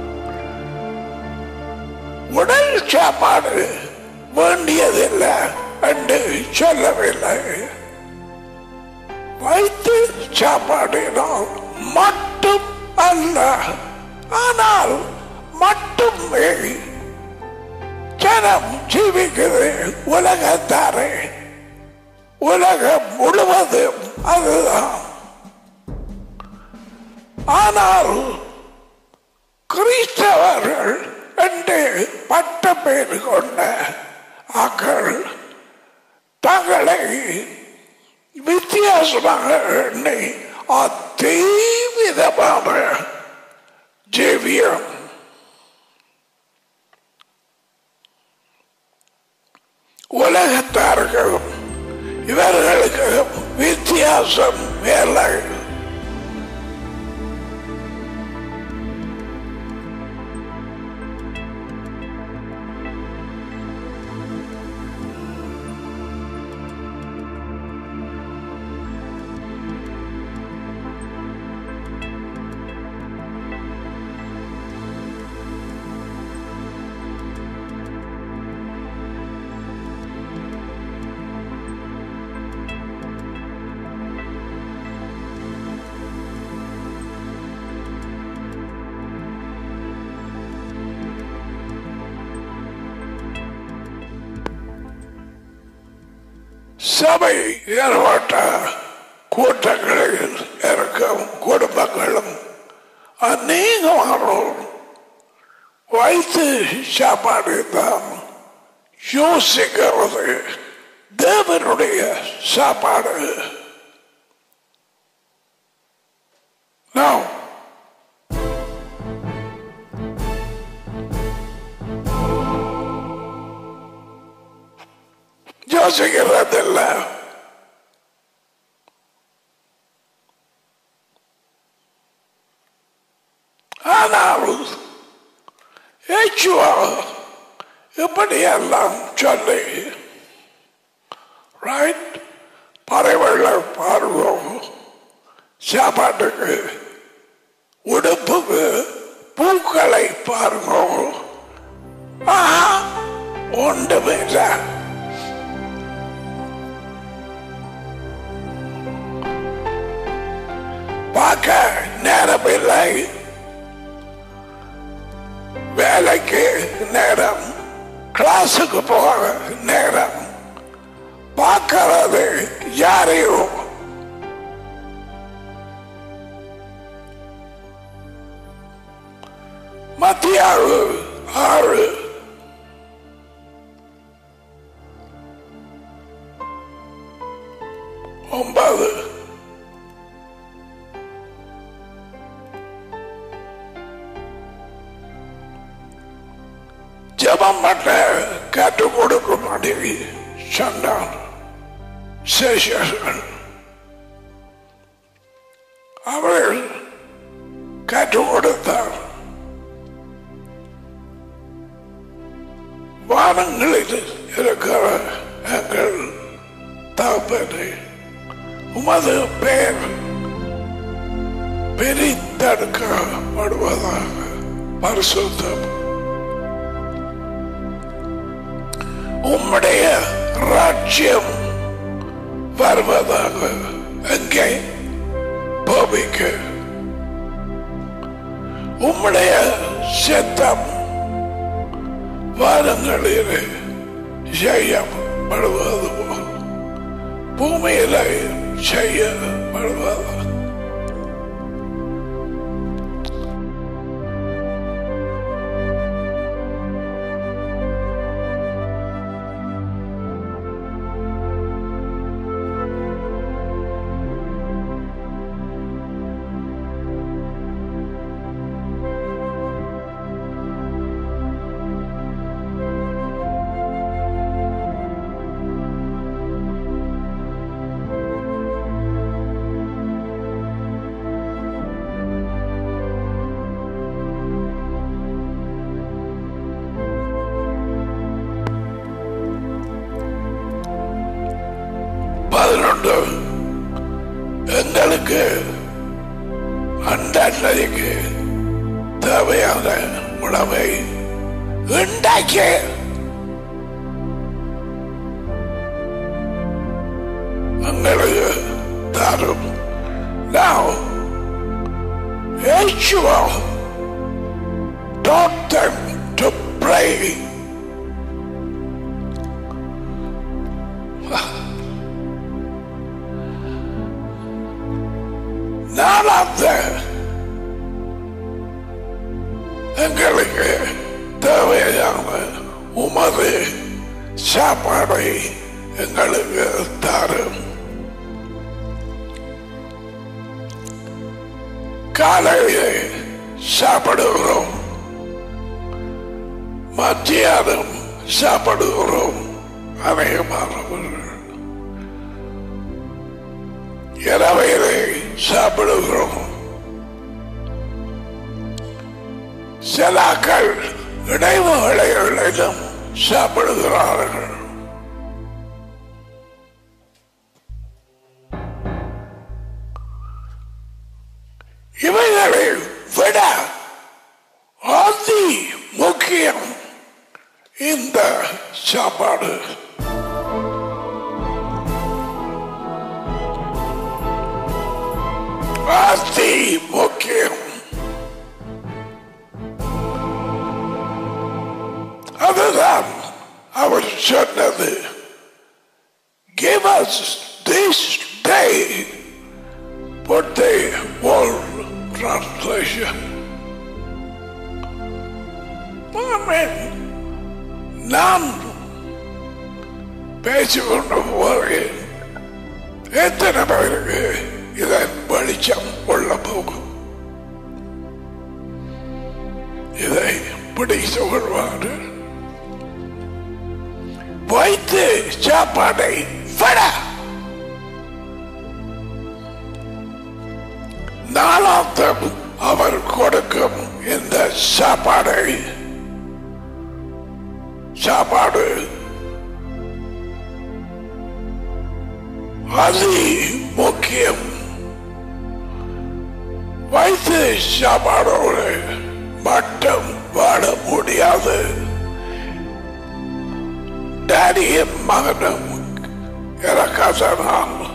உடல் சாப்பாடு வேண்டியதில்லை என்று சொல்லவில்லை. வைத்து சாப்பாடினால் மட்டும் அல்ல, ஆனால் மட்டுமே ஜனம் ஜீவிக்கிறது உலகத்தாரே, உலகம் முழுவதும் அதுதான். ஆனால் கிறிஸ்தவர்கள் என்று பட்ட பேர் கொண்ட ஆக்கள் தங்களை வித்தியாசமாக எண்ணி அதீவிதமான ஜீவியம் உலகத்தார்களும் இவர்களுக்கு வித்தியாசம் வேலை. சபை ஏற்பட்ட கூட்டங்களில் இருக்கும் குடும்பங்களும் அநேகமானோர் வைத்து சாப்பாடு தான் யோசிக்கிறது தேவனுடைய சாப்பாடு. யோசிக்கிறதில்ல. ஆனால் இப்படியெல்லாம் சொல்லி பறவைகளை பார்வோம், சாப்பாட்டுக்கு உடுப்புக்கு பூக்களை பாருங்க, ஒன்றுமே பார்க்க நேரமில்லை, வேலைக்கு நேரம், கிளாஸுக்கு போக நேரம், பார்க்கறது யாரையும் மத்திய 6 9 ஜபம் பண்ண கற்றுக் கொடுக்க மாட்டேவி சொன்னான். சேஷர்கள் அவர்கள் கற்றுக் கொடுத்தார். வானங்களில் இருக்கிற எங்கள் தகப்பனே, உமது பெயர் பிரித்தெடுக்கப்படுவதாக, பரிசுத்தம் உம்முடைய ராஜ்யம் வருவதாக, எங்கே பூமிக்க உம்முடைய சித்தம் வானங்களிலே செய்யப்படுவது போல் பூமியிலே செய்யப்படுவது. எங்களுக்கு அன்றைக்கு தேவையான உணவை உண்டாக்க எங்களுக்கு தரும். காலை நாளாந்த எங்களுக்கு தேவையான உமது சாப்பாடை எங்களுக்கு தாரும். காலையிலே சாப்பிடுகிறோம், மத்தியானம் சாப்பிடுகிறோம் அநேகமானவர்கள், இரவையிலே சாப்பிடுகிறோம். சிலாக்கள் இடைவேளைகளிலும் சாப்பிடுகிறார்கள். இவைகளை விட அதி முக்கியம் இந்த சாப்பாடு. அதி முக்கியம். அதுதான் அவர் சொன்னது, give us this day. Put the world translation. Amen. நான் பேசிக்கொண்டு போகிறேன். எத்தனை பேருக்கு இதன் வெளிச்சம் உள்ள போகும்? இதை பிடித்து கொள்வார்கள். வைத்து சாப்பாடை விட நாளாந்தம் அவர் கொடுக்கும் இந்த சாப்பாடு அதி முக்கியம். வைத்து சாப்பாடோடு மட்டும் வாழ முடியாது. டாடியும் மகனும் இறக்காசனால்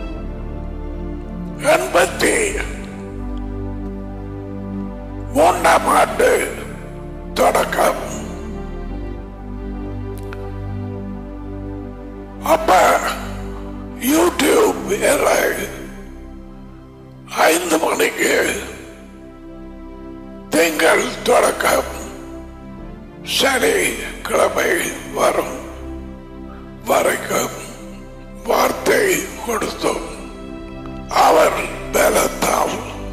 83ஆம் ஆண்டு தொடக்கம். அப்ப யூடியூப் 5 மணிக்கு திங்கள் தொடக்கம் சனிக்கிழமை வரும் வரைக்கும் வார்த்தை கொடுத்தோம். அவர் பலத்தால்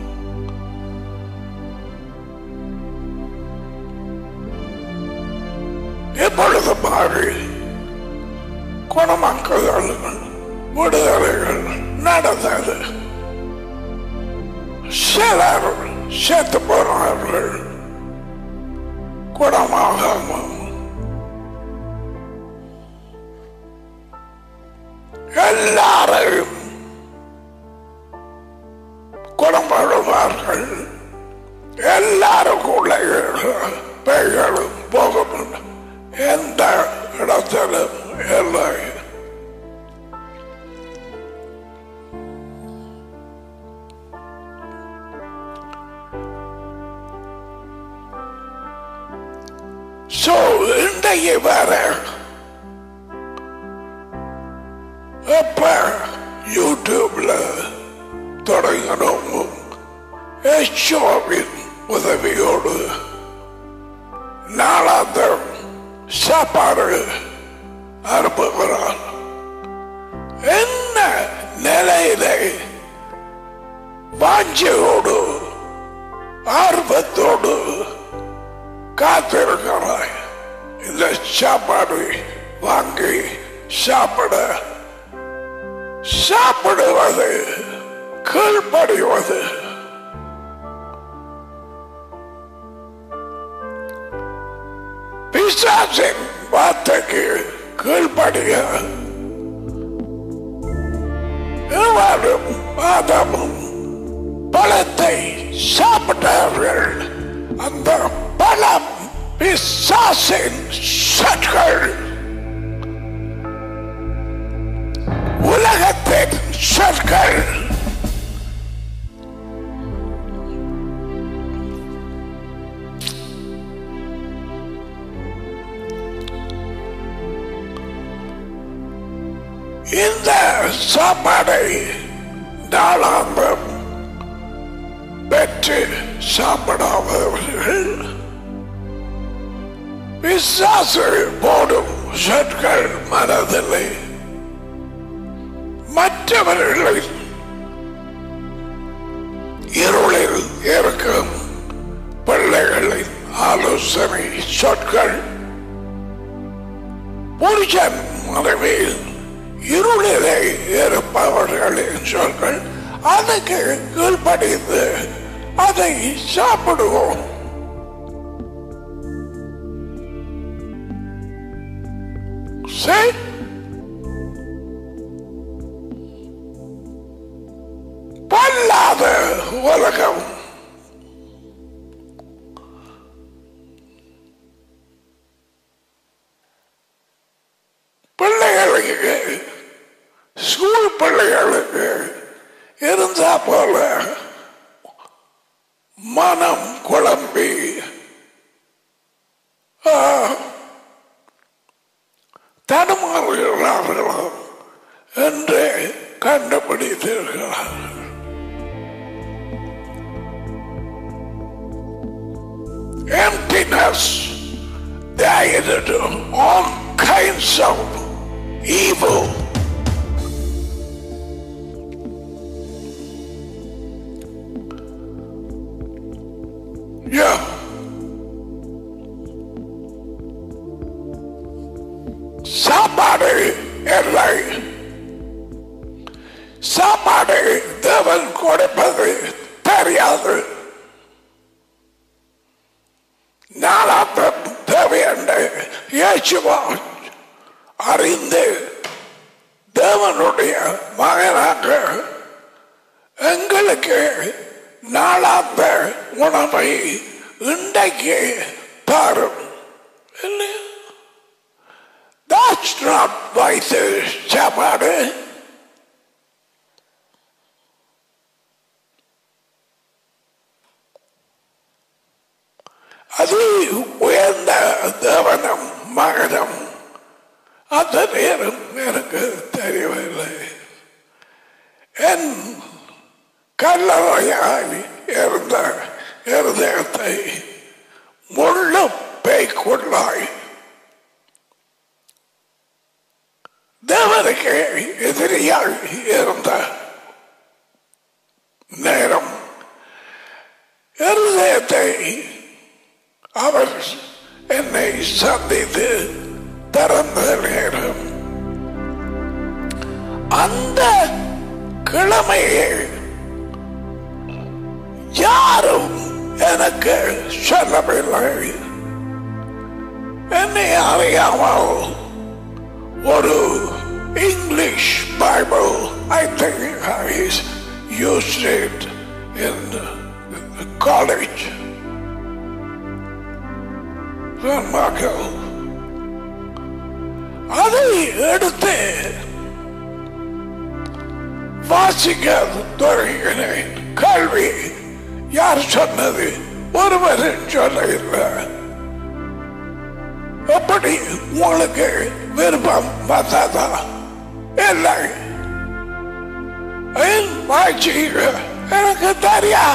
எப்பொழுது மாறி குணமாக்குதல் விடுதலைகள் நடந்தது. சிலர் செத்து போனார்கள் குணமாகாமல். எல்லாரையும் குணப்படுவார்கள். எல்லாருக்குள்ள பெயரும் போகணும். எந்த இடத்திலும் இல்லை. இன்றைக்கு வேற எப்ப யூடியூப்ல தொடங்கணும் உதவியோடு நாளாந்தம் சாப்பாடு அனுப்புகிறார். என்ன நிலையிலே வாஞ்சையோடு ஆர்வத்தோடு காத்திருக்கிறாய் இந்த சாப்பாடு வாங்கி சாப்பிடுவது கீழ்ப்படிவது. பிசாசின் வார்த்தைக்கு கீழ்ப்படிய ஆதாமும் பழத்தை சாப்பிட்டார்கள். அந்த பழம் பிசாசின் சட்கள், உலகத்தின் சட்கள். இந்த சாப்பாடை நாளாந்தம் பெற்று சாப்பிடாதவர்கள் பிசாசு போடும் சொற்கள் மனதில்லை மற்றவர்களின் இருளில் இருக்கும் பிள்ளைகளின் ஆலோசனை சொற்கள் புருஷன் மனைவியில் இருளிலே இருப்பவர்களின் சொற்கள் அதுக்கு கீழ்ப்படிந்து அதை சாப்பிடுவோம். பொல்லாத உலகம் பிள்ளைகளுக்கு ஸ்கூல் பிள்ளைகளுக்கு இருந்தா போல மனம் குழம்பி தடுமாறுகிறார்களோ என்று கண்டுபிடித்திருக்கிறார்கள். Emptiness, there is all kinds of evil. Yeah. சாப்பாடு இல்லை. சாப்பாடு தேவன் கொடுப்பது தெரியாது. நாளாந்தம் தேவை என்று இயேசுவா அறிந்து தேவனுடைய மகனாக எங்களுக்கு நாளாந்த உணவை இன்றைக்கு தாரும். That's not வயிற்று சாப்பாடு. அது உயர்ந்த தேவனும் மகனும் அந்த நேரம் எனக்கு தெரியவில்லை. என் கல்லறையாய் இருந்த இருதயத்தை முள்ளு பேய்க்குள்ளாய் தேவனுக்கு எதிரியாய் இருந்த நேரம் இருதயத்தை அவர் என்னை சந்தித்து திறந்த நேரம் அந்த கிழமையே யாரும் எனக்கு சொல்லவில்லை. என்னை அறியாமல் ஒரு English Bible, I think I used it in college. அதை எடுத்து வாசிக்க தொடங்கினேன். கல்வி யார் சொன்னது? ஒருவர் சொல்ல இல்லை. எப்படி உங்களுக்கு விருப்பம் வந்ததா? இல்லை. வாசிக்க எனக்கு தெரியா.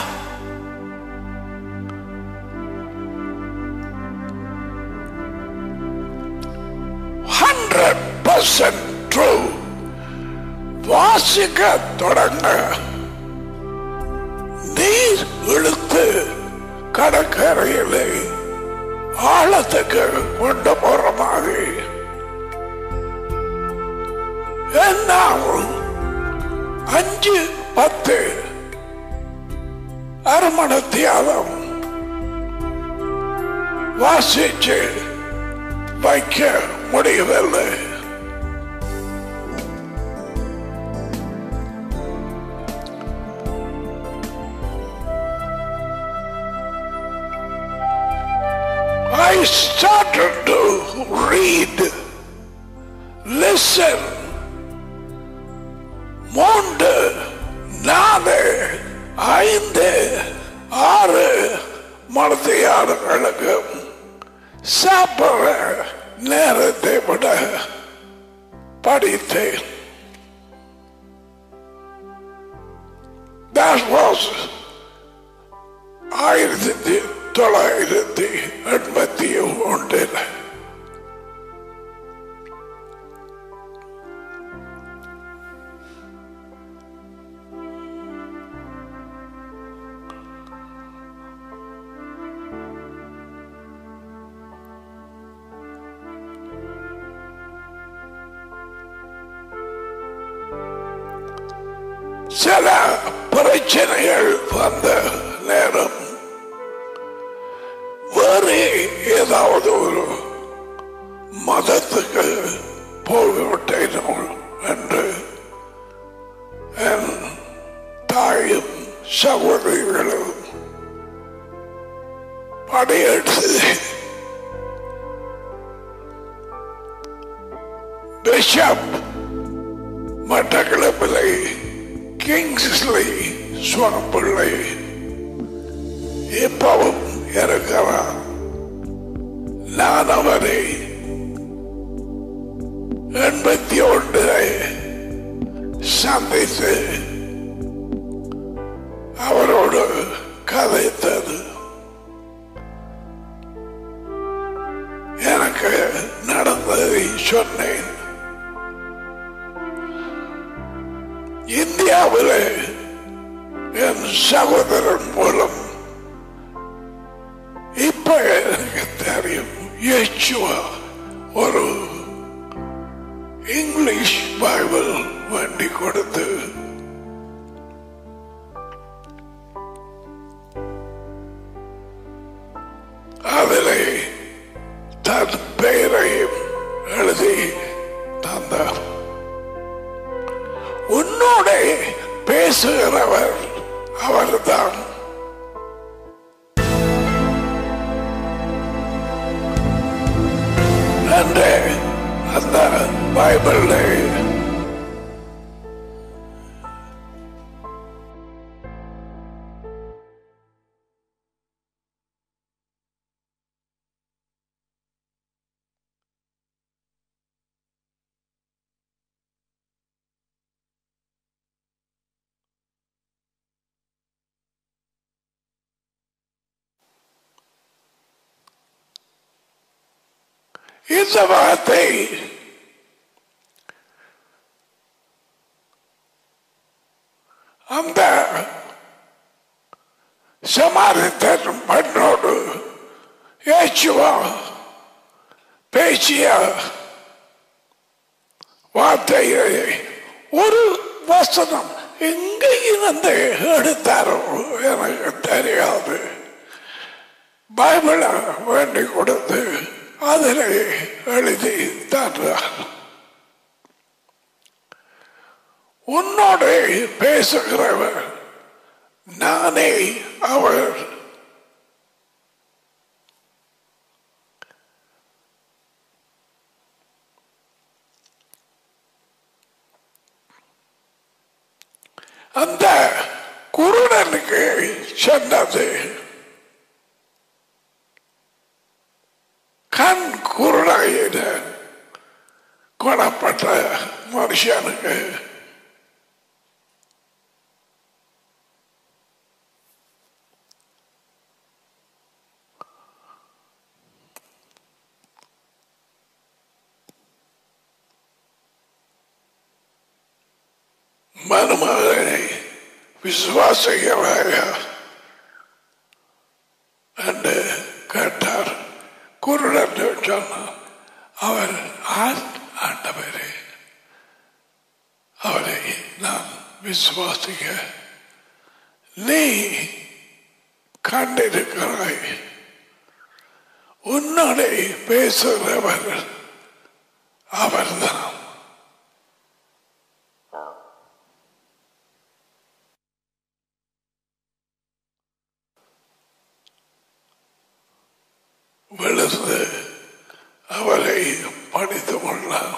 True. வாசிக்க தொடங்க நீர் இழுத்து கடற்கரையிலே ஆழத்துக்கு கொண்டு போற மாதிரி என்னாகும்? 5-10 அரைமணத்தியாலம் வாசிச்சு வைக்க முடியவில்லை. I started to read, listen. 3, 4, 5, 6 மணித்தியாலங்களுக்கு சாப்பிட நேரத்தை விட படித்தேன். That was 1981. சில பிரச்சனைகள் வந்த நேரம் வேறு ஏதாவது ஒரு மதத்துக்கு போய்விட்டேனோ என்று என் தாயும் சகோதரிகளும் படையெடுத்து பிஷப் மட்டக்களப்பிலை கிங்ஸ்லி சுவாமிப்பிள்ளை இப்பவும் இருக்கிறார். நான் அவரை 81 சந்தித்து அவரோடு கதைத்தது எனக்கு நடந்ததை சொன்னேன். இந்தியாவில் என் சகோதரன் மூலம் இப்ப எனக்கு தெரியும் இயேசுவா ஒரு இங்கிலீஷ் பைபிள் வண்டி கொடுத்து அதிலே தன் பெயரையும் எழுதி தந்தார். உன்னோட பேசுகிறவர் அவர்தான். அந்த பைபிள் இந்த வார்த்தை அந்த சமாரித்தன் பெண்ணோடு இயேசுவா பேசிய வார்த்தையை ஒரு வசனம் எங்கே இருந்து எடுத்தாரோ எனக்கு தெரியாது. பைபிளை வேண்டி கொடுத்து அதில் எழுதி தந்தார். உன்னோட பேசுகிறவர் நானே அவர். அந்த குருடனுக்கு சொன்னது கண் குருடாயின கொடப்பட்ட மனுஷனுக்கு மருமகனை விசுவாசிக்கிறாயா என்று கேட்டார். குருடன் சொன்னார். அவர் ஆண்டவரே அவரை நான் விசுவாசிக்க நீ கண்டிருக்கிறாய். உன்னோட பேசுகிறவர் அவர்தான். விழுந்து அவரை படித்து கொள்ளலாம்.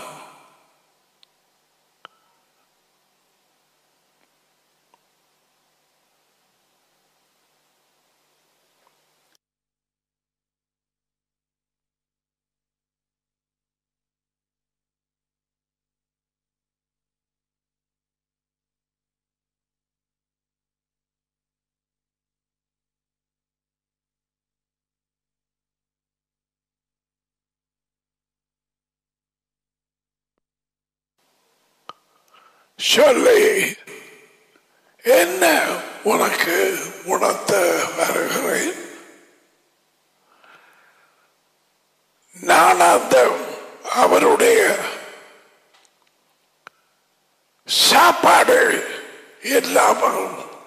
சொல்லி என்ன உனக்கு உணர்த்த வருகிறேன். நான் அந்த அவருடைய சாப்பாடு இல்லாமல்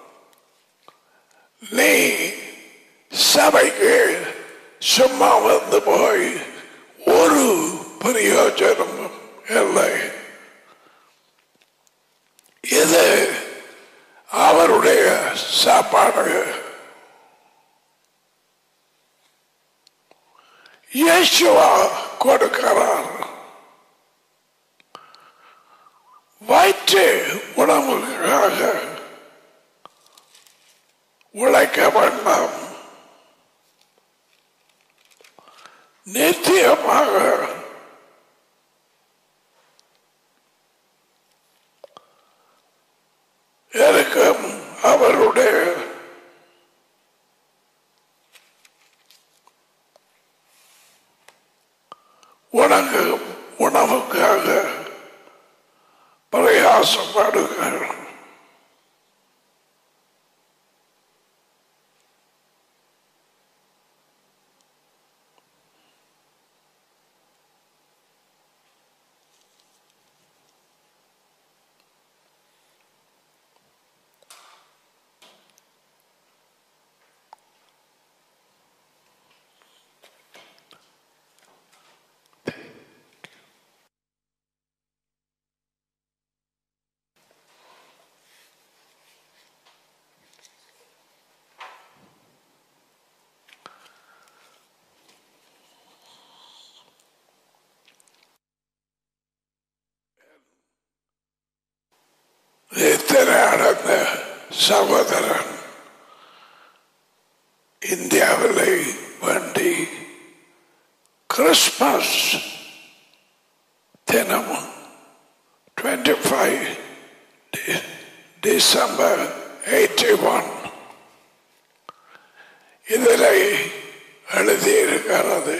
நீ சபைக்கு சும்மா வந்து போய் ஒரு பிரயோஜனமும் இல்லை. இது அவருடைய சாப்பாடு. இயேசுவா கொடுக்கிறார். வயிற்று உணவுக்காக உழைக்க வேண்டாம். நிச்சயமாக இருக்கும் அவருடைய உணவுக்காக பிரயாசப்படுங்கள். இத்தனை அடர்ந்த சகோதரன் இந்தியாவிலே வேண்டி கிறிஸ்துமஸ் தினமும் 25 டிசம்பர் 81 இதில் எழுதியிருக்கிறது.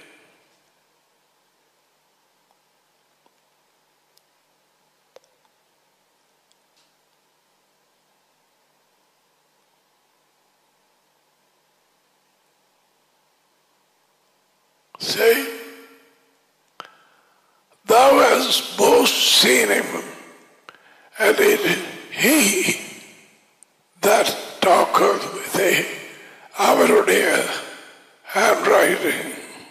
See, thou hast both seen him, and it he that talketh with thee, அவருடைய handwriting.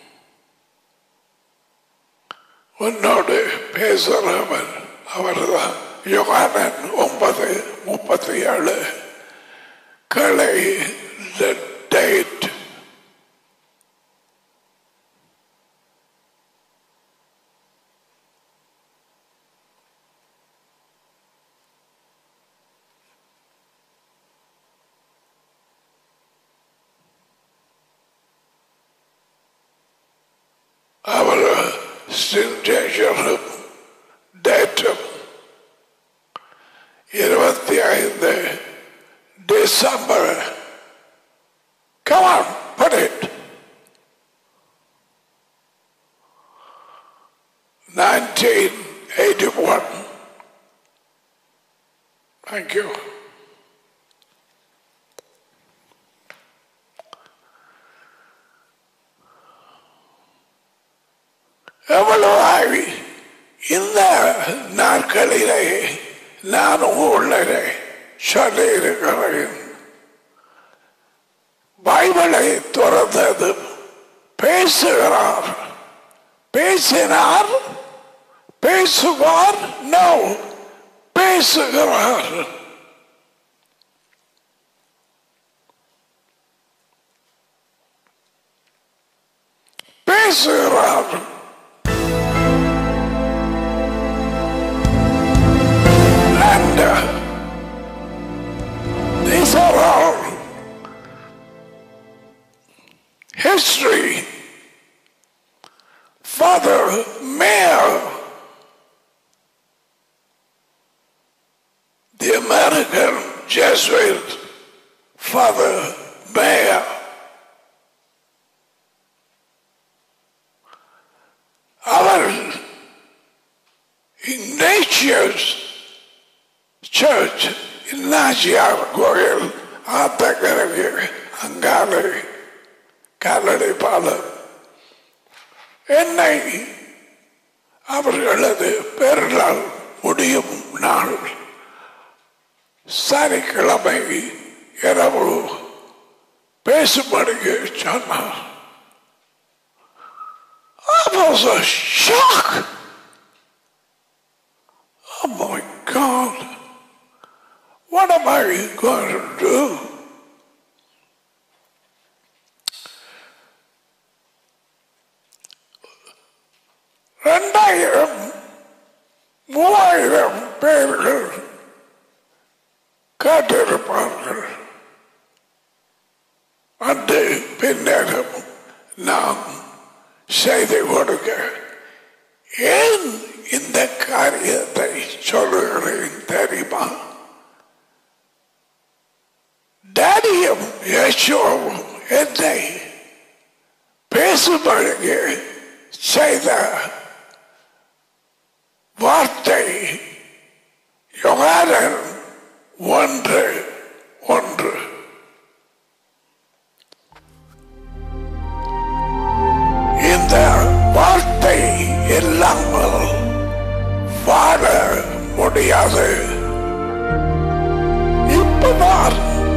உன்னோடு பேசுகிறவர் அவர்தான். யோகானன் 9:37. கலை the date. அவர் சிந்தேஷனும் டேட்டும் 25 December. Come on, put it. 1981. Thank you. எவ்வளவு இந்த நாட்களிலே நான் உள்ளே சொல்லி இருக்கிறேன். பைபிளை துறந்தது பேசுகிறார், பேசினார், பேசுவார், நோ பேசுகிறார். பேசுகிறார். These are all history. Father Mayer, the American Jesuit Father Mayer, our Ignatius church in Nachiyar கோயில் ஆத்தக்கரைக்கு அங்காலை காலடி பாலம். என்னை அவர்களது பெருநாள் முடியும் நாள் சனிக்கிழமை இரவு பேசும்படிக்கு சொன்னார். I was a shock. Oh my God, what am I going to do? ரெண்டாயிரம் 3000 பேர்கள் காட்டிருப்பார்கள். அந்த பின்னரும் நாம் செய்து கொடுக்க. ஏன் இந்த காரியத்தை சொல்லுகிறேன் தெரியுமா? டாடியும் யேசுவும் என்னை பேசும்படிக்கு செய்த வார்த்தை யோவான் 1:1. இந்த வார்த்தை இல்லாமல் வாழ முடியாது. இப்பதான்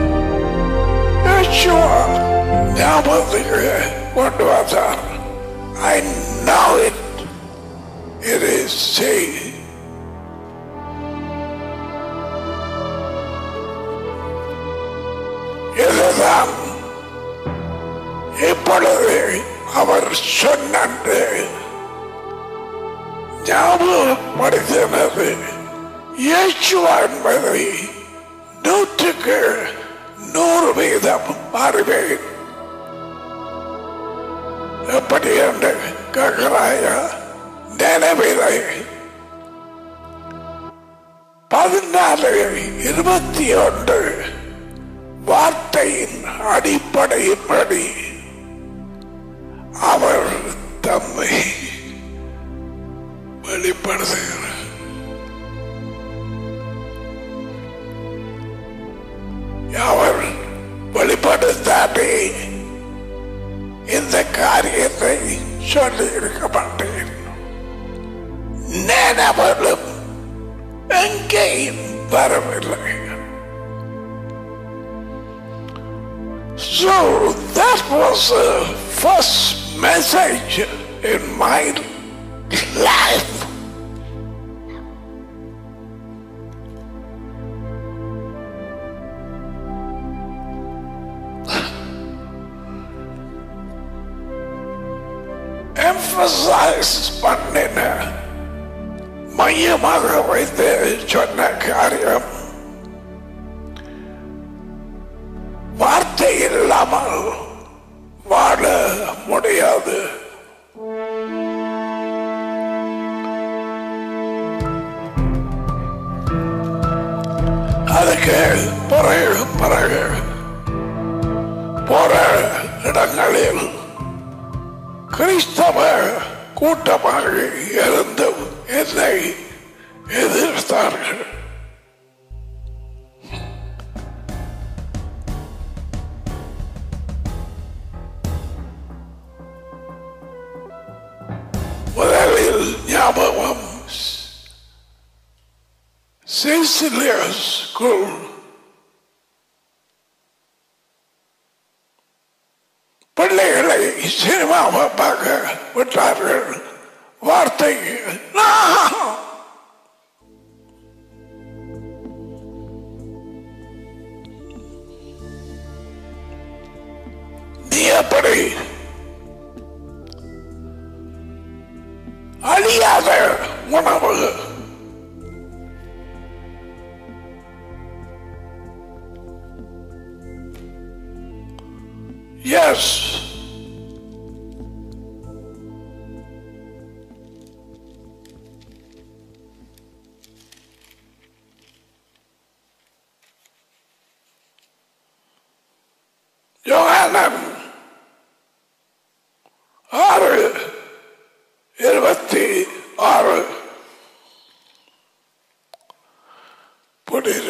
ஞாபகத்துக்கு கொண்டு வந்தார். I know it. It is saying இதுதான் இப்பொழுது அவர் சொன்னது ஞாபகப்படுத்தினது. இயேசுவா என்பதை 100க்கு 100% அறிவேன். எப்படி என்று கேட்கிறாயா? நினைவிலை 14:21 வார்த்தையின் அடிப்படையின்படி அவர் தம்மை வெளிப்படுத்துகிறார். அவர் வெளிப்படுத்தாதே இந்த காரியத்தை சொல்லி இருக்க மாட்டேன். நினைவிலும் எங்கேயும் வரவில்லை. So that was the first message in my life. Emphasize பண்ணின மையமாக வைத்து சொன்ன காரியம் வார்த்தை இல்லாமல் வாழ முடியாது. அதுக்கு பிறகு போற இடங்களில் கிறிஸ்தவ கூட்டமாக இருந்து என்னை எதிர்த்தார்கள். முதலில் ஞாபகம் Cecilia School பிள்ளைகளை சினிமாவை பார்க்க விட்டார்கள். வார்த்தை நீ எப்படி அழியாத உணவு Yes. யோவான் 6:26 புரியுது.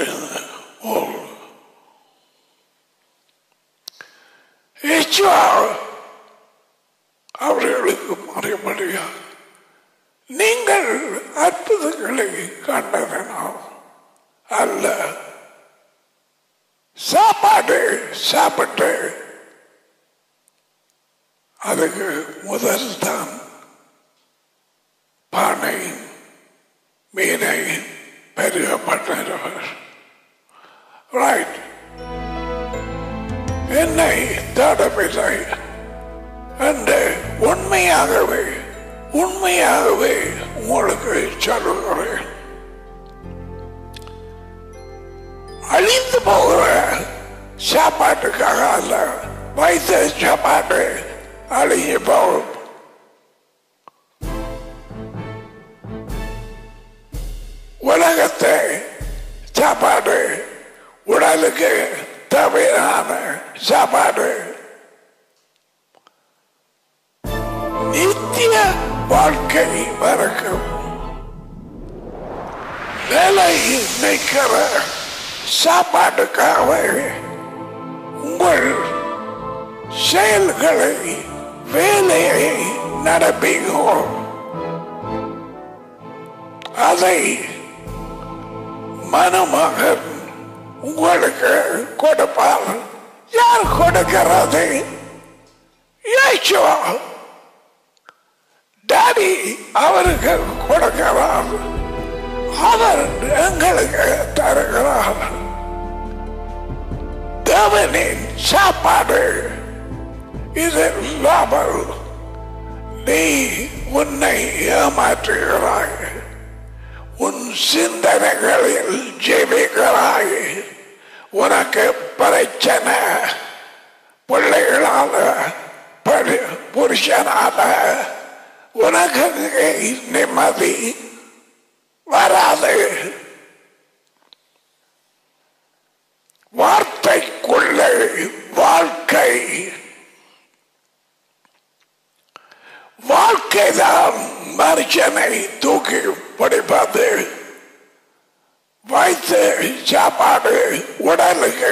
நீங்கள் அற்புதங்களை கண்டதனால் அல்ல, சாப்பாடு சாப்பிட்டு அதுக்கு முதல் தான் பானை மீனை பெருகப்பட்டவர். ரைட், என்னை தடவில்லை என்று உண்மையாகவே உங்களுக்கு சொல்லுகிறேன். அழிந்து போகிற சாப்பாட்டுக்காக அல்ல, வைத்த சாப்பாடு அழிஞ்சு போகும். உலகத்தை சாப்பாடு உடலுக்கு தேவையான சாப்பாடு நித்திய வாழ்க்கை வரைக்கும் வேலை நிற்கிற சாப்பாட்டுக்காக உங்கள் செயல்களை வேலையை நடப்பீங்கோ, அதை மணமகன் உங்களுக்கு கொடுப்பார். யார் கொடுக்கிறது? இயேசுவா டாடி அவருக்கு கொடுக்கிறார், அவர் எங்களுக்கு தருகிறார். தேவனின் சாப்பாடு இது இல்லாமல் நீ உன்னை ஏமாற்றுகிறாய், உன் சிந்தனைகளில் ஜெபிக்கிறாய். உனக்கு பிரச்சனை பிள்ளைகளால புருஷனால உனக்கு நிம்மதி வராது. வார்த்தைக்குள்ள வாழ்க்கை, வாழ்க்கைதான் மனுஷனை தூக்கி பிடிப்பது. வைத்து சாப்பாடு உடலுக்கு,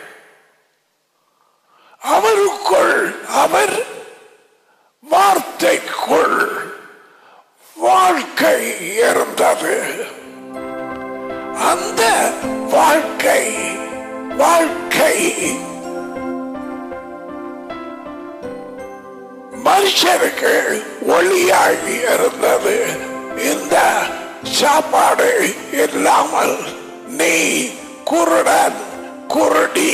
அவருக்குள் அவர் வார்த்தைக்குள் வாழ்க்கை இருந்தது. அந்த வாழ்க்கை மனுஷனுக்கு ஒளியாகி இருந்தது. இந்த சாப்பாடு இல்லாமல் நீ குருடன் குருடி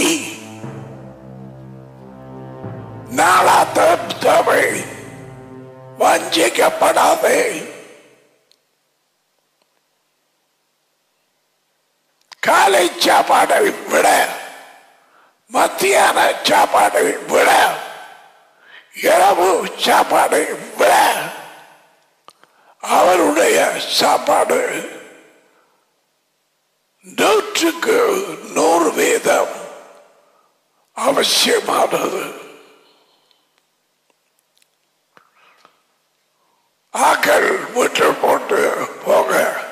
நாளாத்தவை வஞ்சிக்கப்படாதே. காலை சாப்பாடை விட, மத்தியான சாப்பாடை விட, இரவு சாப்பாடை விட அவருடைய சாப்பாடு 100க்கு 100% அவசியமானது. ஆக்கள் விட்டு போட்டு போக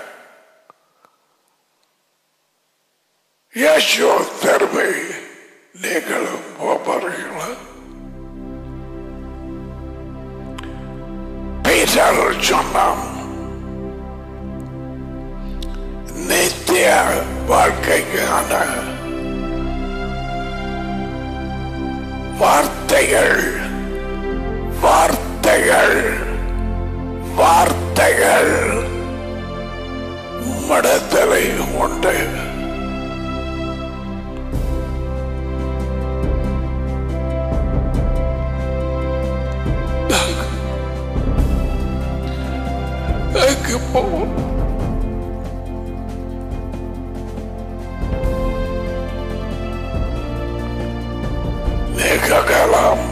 இயேசு திரும்பி நீங்களும் போகிறீங்களா? பீட்டர் சொன்னான், நித்திய வாழ்க்கைக்கான வார்த்தைகள் வார்த்தைகள் வார்த்தைகள் உம்மிடத்திலே உண்டு. கேட்கலாம்,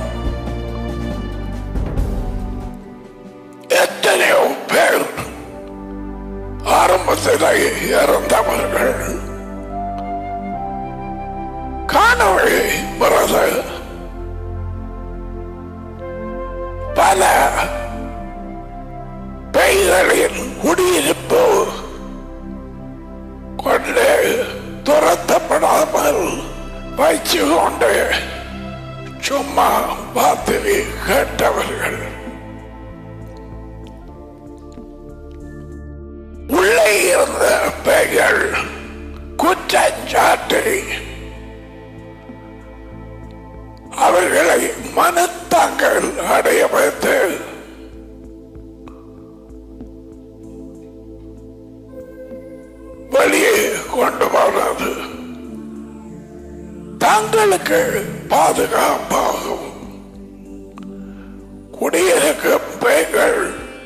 எத்தனையோ பேர் ஆரம்பத்திலே இறந்தவர்கள் காணவே வருது. பல பெய்களின் குடியிருப்பு கொண்டு துரத்தப்படாமல் வைச்சு கொண்டு சும்மா பார்த்து கேட்டவர்கள் இருந்த பெயர் குற்றச்சாட்டை அவர்களை மனத்தாங்கள் அடைய வைத்து வெளியே கொண்டு போனது தங்களுக்கு பாதுகாப்பாகும் குடியிருக்கும் பெயர்கள்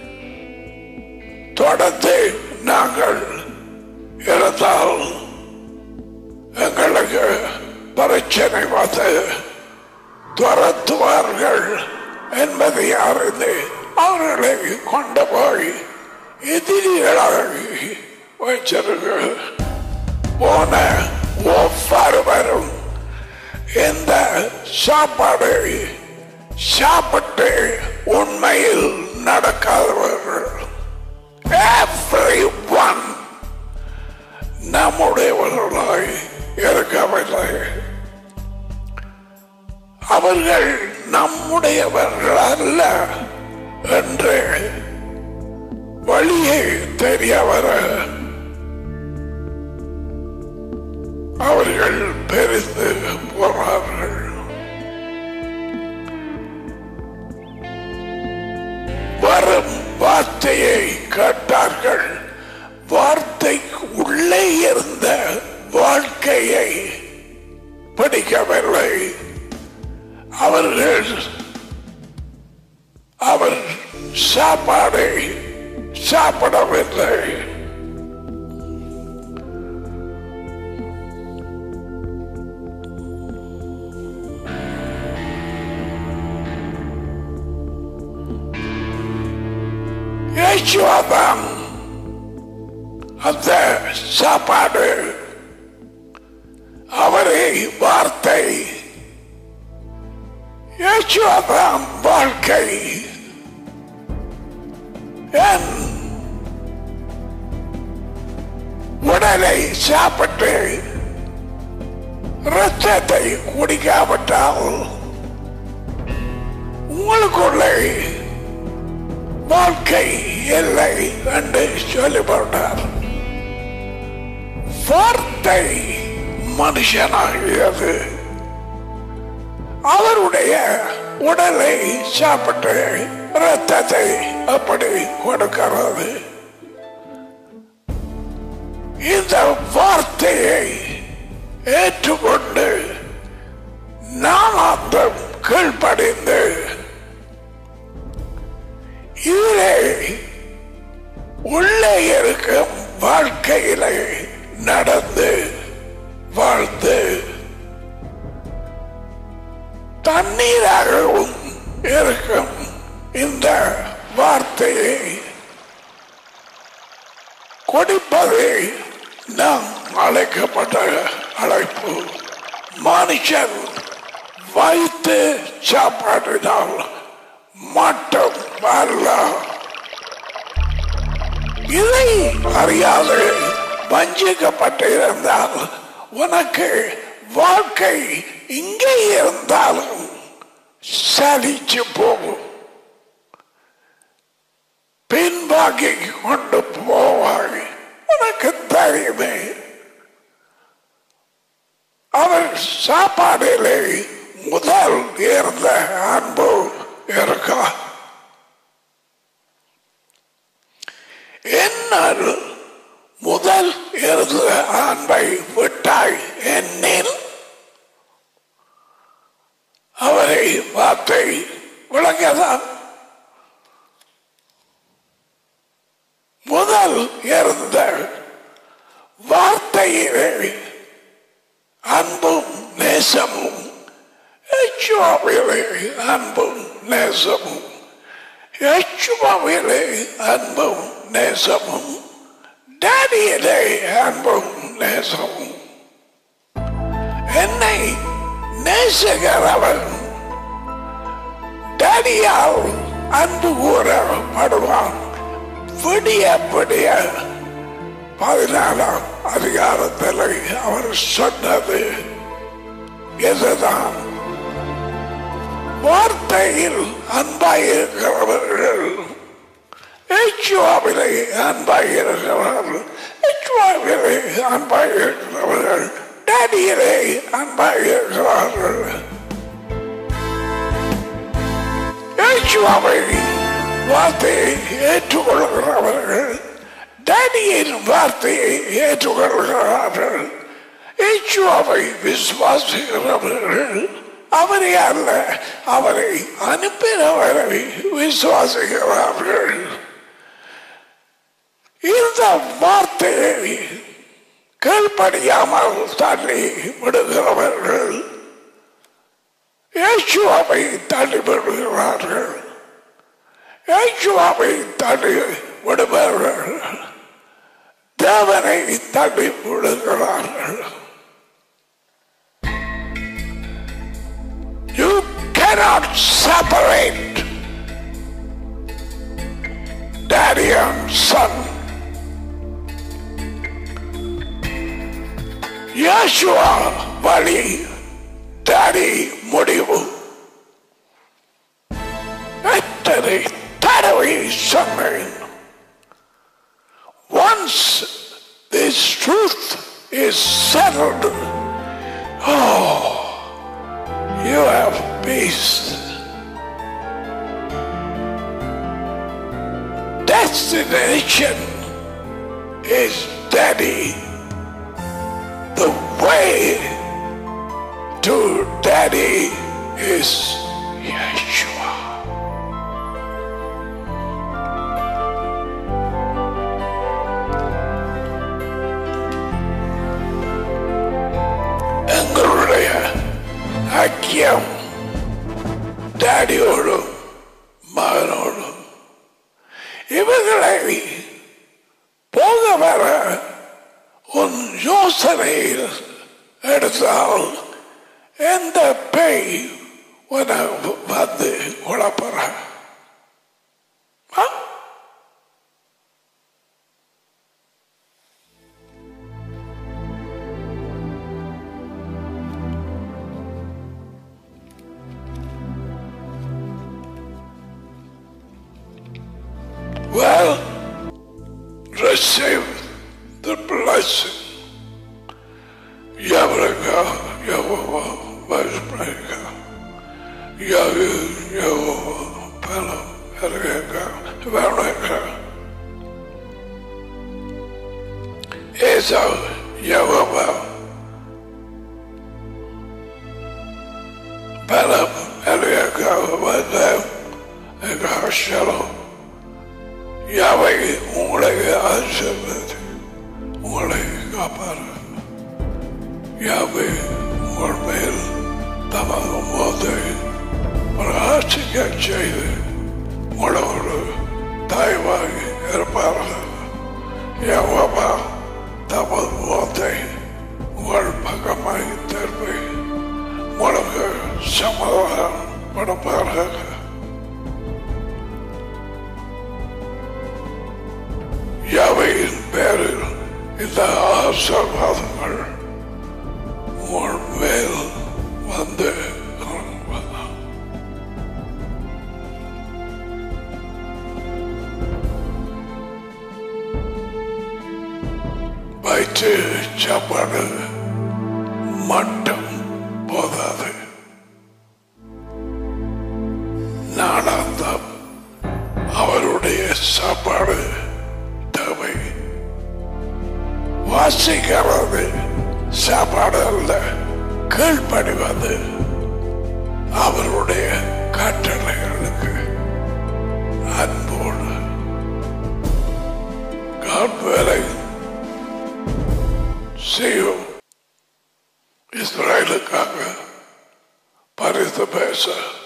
தொடர்ந்து நாங்கள் இருந்தால் எங்களுக்கு பிரச்சனை வந்து துரத்துவார்கள் என்பதை அறிந்து அவர்களை கொண்டு போய் எதிரிகளாக வச்சிருக்க போன ஒவ்வொருவரும் இந்த சாப்பாடை சாப்பிட்டு உண்மையில் நடக்காதவர்கள் everyone நம்முடையவர்களாய் இருக்கவில்லை. அவர்கள் நம்முடையவர்கள் அல்ல என்று வழியே தெரிய வர அவர்கள் பெரிந்து போனார்கள். வரும் வார்த்தையை கேட்டார்கள். வார்த்தைக்கு உள்ளே இருந்த வாழ்க்கையை படிக்கவில்லை. அவர்கள் அவர் சாப்பாடை சாப்பிடவில்லை. யேசுவாதான் அந்த சாப்பாடு, அவரே வார்த்தை, யேசுவாதான் வாழ்க்கை. என் உடலை சாப்பிட்டு ரத்தத்தை குடிக்காவிட்டால் உங்களுக்குள்ளே வாழ்க்கை இல்லை என்று சொல்லிவிட்டார். வார்த்தை மனுஷனாகியது. அவருடைய உடலை சாப்பிட்டு ரத்தத்தை அப்படி கொடுக்கிறது. இந்த வார்த்தையை ஏற்றுக்கொண்டு நான் அந்த கீழ்ப்படிந்து இதிலே உள்ளே இருக்கும் வாழ்க்கையிலே நடந்து வாழ்ந்து தண்ணீராகவும் இருக்கும் இந்த வார்த்தையை குடிப்பதே நாம் அழைக்கப்பட்ட அழைப்பு. மனுஷன் வைத்து சாப்பாடினால் மட்டும் அல்ல. இதை அறியாது வஞ்சிக்கப்பட்டிருந்தால் உனக்கு வாழ்க்கை இங்கே இருந்தாலும் சலிச்சு போகும், பின்வாங்கி கொண்டு போவாய். உனக்கு தெரியுமே, அவர் சாப்பாடிலே முதல் இருந்த அன்பு இருக்கா? என்னால் முதல் இருந்த அன்பை விட்டாய் என்னில். அவரை வார்த்தை விளங்கதான். முதல் இருந்த வார்த்தையிலே அன்பும் நேசமும், யெகோவாவிலே அன்பும் நேசமும், யெகோவாவிலே அன்பும் நேசமும், டாடியிலே அன்பும் நேசமும். என்னை நேசிக்கிறவன் டாடியால் அன்பு கூறப்படுவான். விடிய விடிய 14ஆம் அதிகாரத்தில் அவர் சொன்னது இதுதான். வார்த்தையில் அன்பாயிருக்கிறவர்கள் யெகோவாவிலே அன்பாயிருக்கிறார்கள். இயேசுவிலே அன்பாக இருக்கிறவர்கள் டேடியிலே அன்பாக இருக்கிறார்கள். இயேசுவை வார்த்தையை ஏற்றுக்கொள்கிறவர்கள் டேடியின் வார்த்தையை ஏற்றுக்கொள்கிறார்கள். இயேசுவை விசுவாசிக்கிறவர்கள் அவரை அல்ல, அவரை அனுப்பினவரை விசுவாசிக்கிறார்கள். இந்த வார்த்தையை கீழ்ப்படியாமல் தள்ளி விடுகிறவர்கள் இயேசுவை தள்ளி விடுகிறார்கள். இயேசுவை தள்ளி விடுபவர்கள் தேவனை தள்ளி விடுகிறார்கள். You cannot separate daddy and son. Yeshua வழி, daddy முடிவு. எத்தனை தடவை சொன்னேன். Once this truth is settled, oh, you have peace. Destination is daddy. The way to daddy is Yeshua. எங்களுடைய ஐக்கியம் டாடியோடும் மகனோடும். இவர்களை போக வர உன் யோசனையில் எடுத்தால் எந்த பேய் உனக்கு வந்து குழப்பற? Well, receive the blessing. Yavreka, Yehovah, Vajpreka, Yahu, Yehovah, Palo, Ereka, Vareka, Esau, Yehovah, Palo, Ereka, Vajam, Eka, Shalom. யாவை உங்களை ஆசீர்வதி உங்களை காப்பார். யாவை உங்கள் மேல் தமது முகத்தை பிரகாசிக்க செய்து உங்களோடு தாய்வாகி இருப்பார்கள். யெகோவா தமது முகத்தை உங்கள் பக்கமாய் திருப்பி உங்களுக்கு சமாதானம் கொடுப்பார்கள். யாவையின் பேரில் இந்த ஆசீர்வாதங்கள் உங்கள் மேல் வந்து வயிற்று சாப்பாடு மட்டும் போதாது. நாளாந்தம் அவருடைய சாப்பாடு தேவை. வாசிக்கிறது சாப்பாடு அல்ல, கீழ்ப்படிவது அவருடைய கட்டளைகளுக்கு அன்போடு. வேலை செய்யும் இஸ்ரேலுக்காக பரிந்து பேச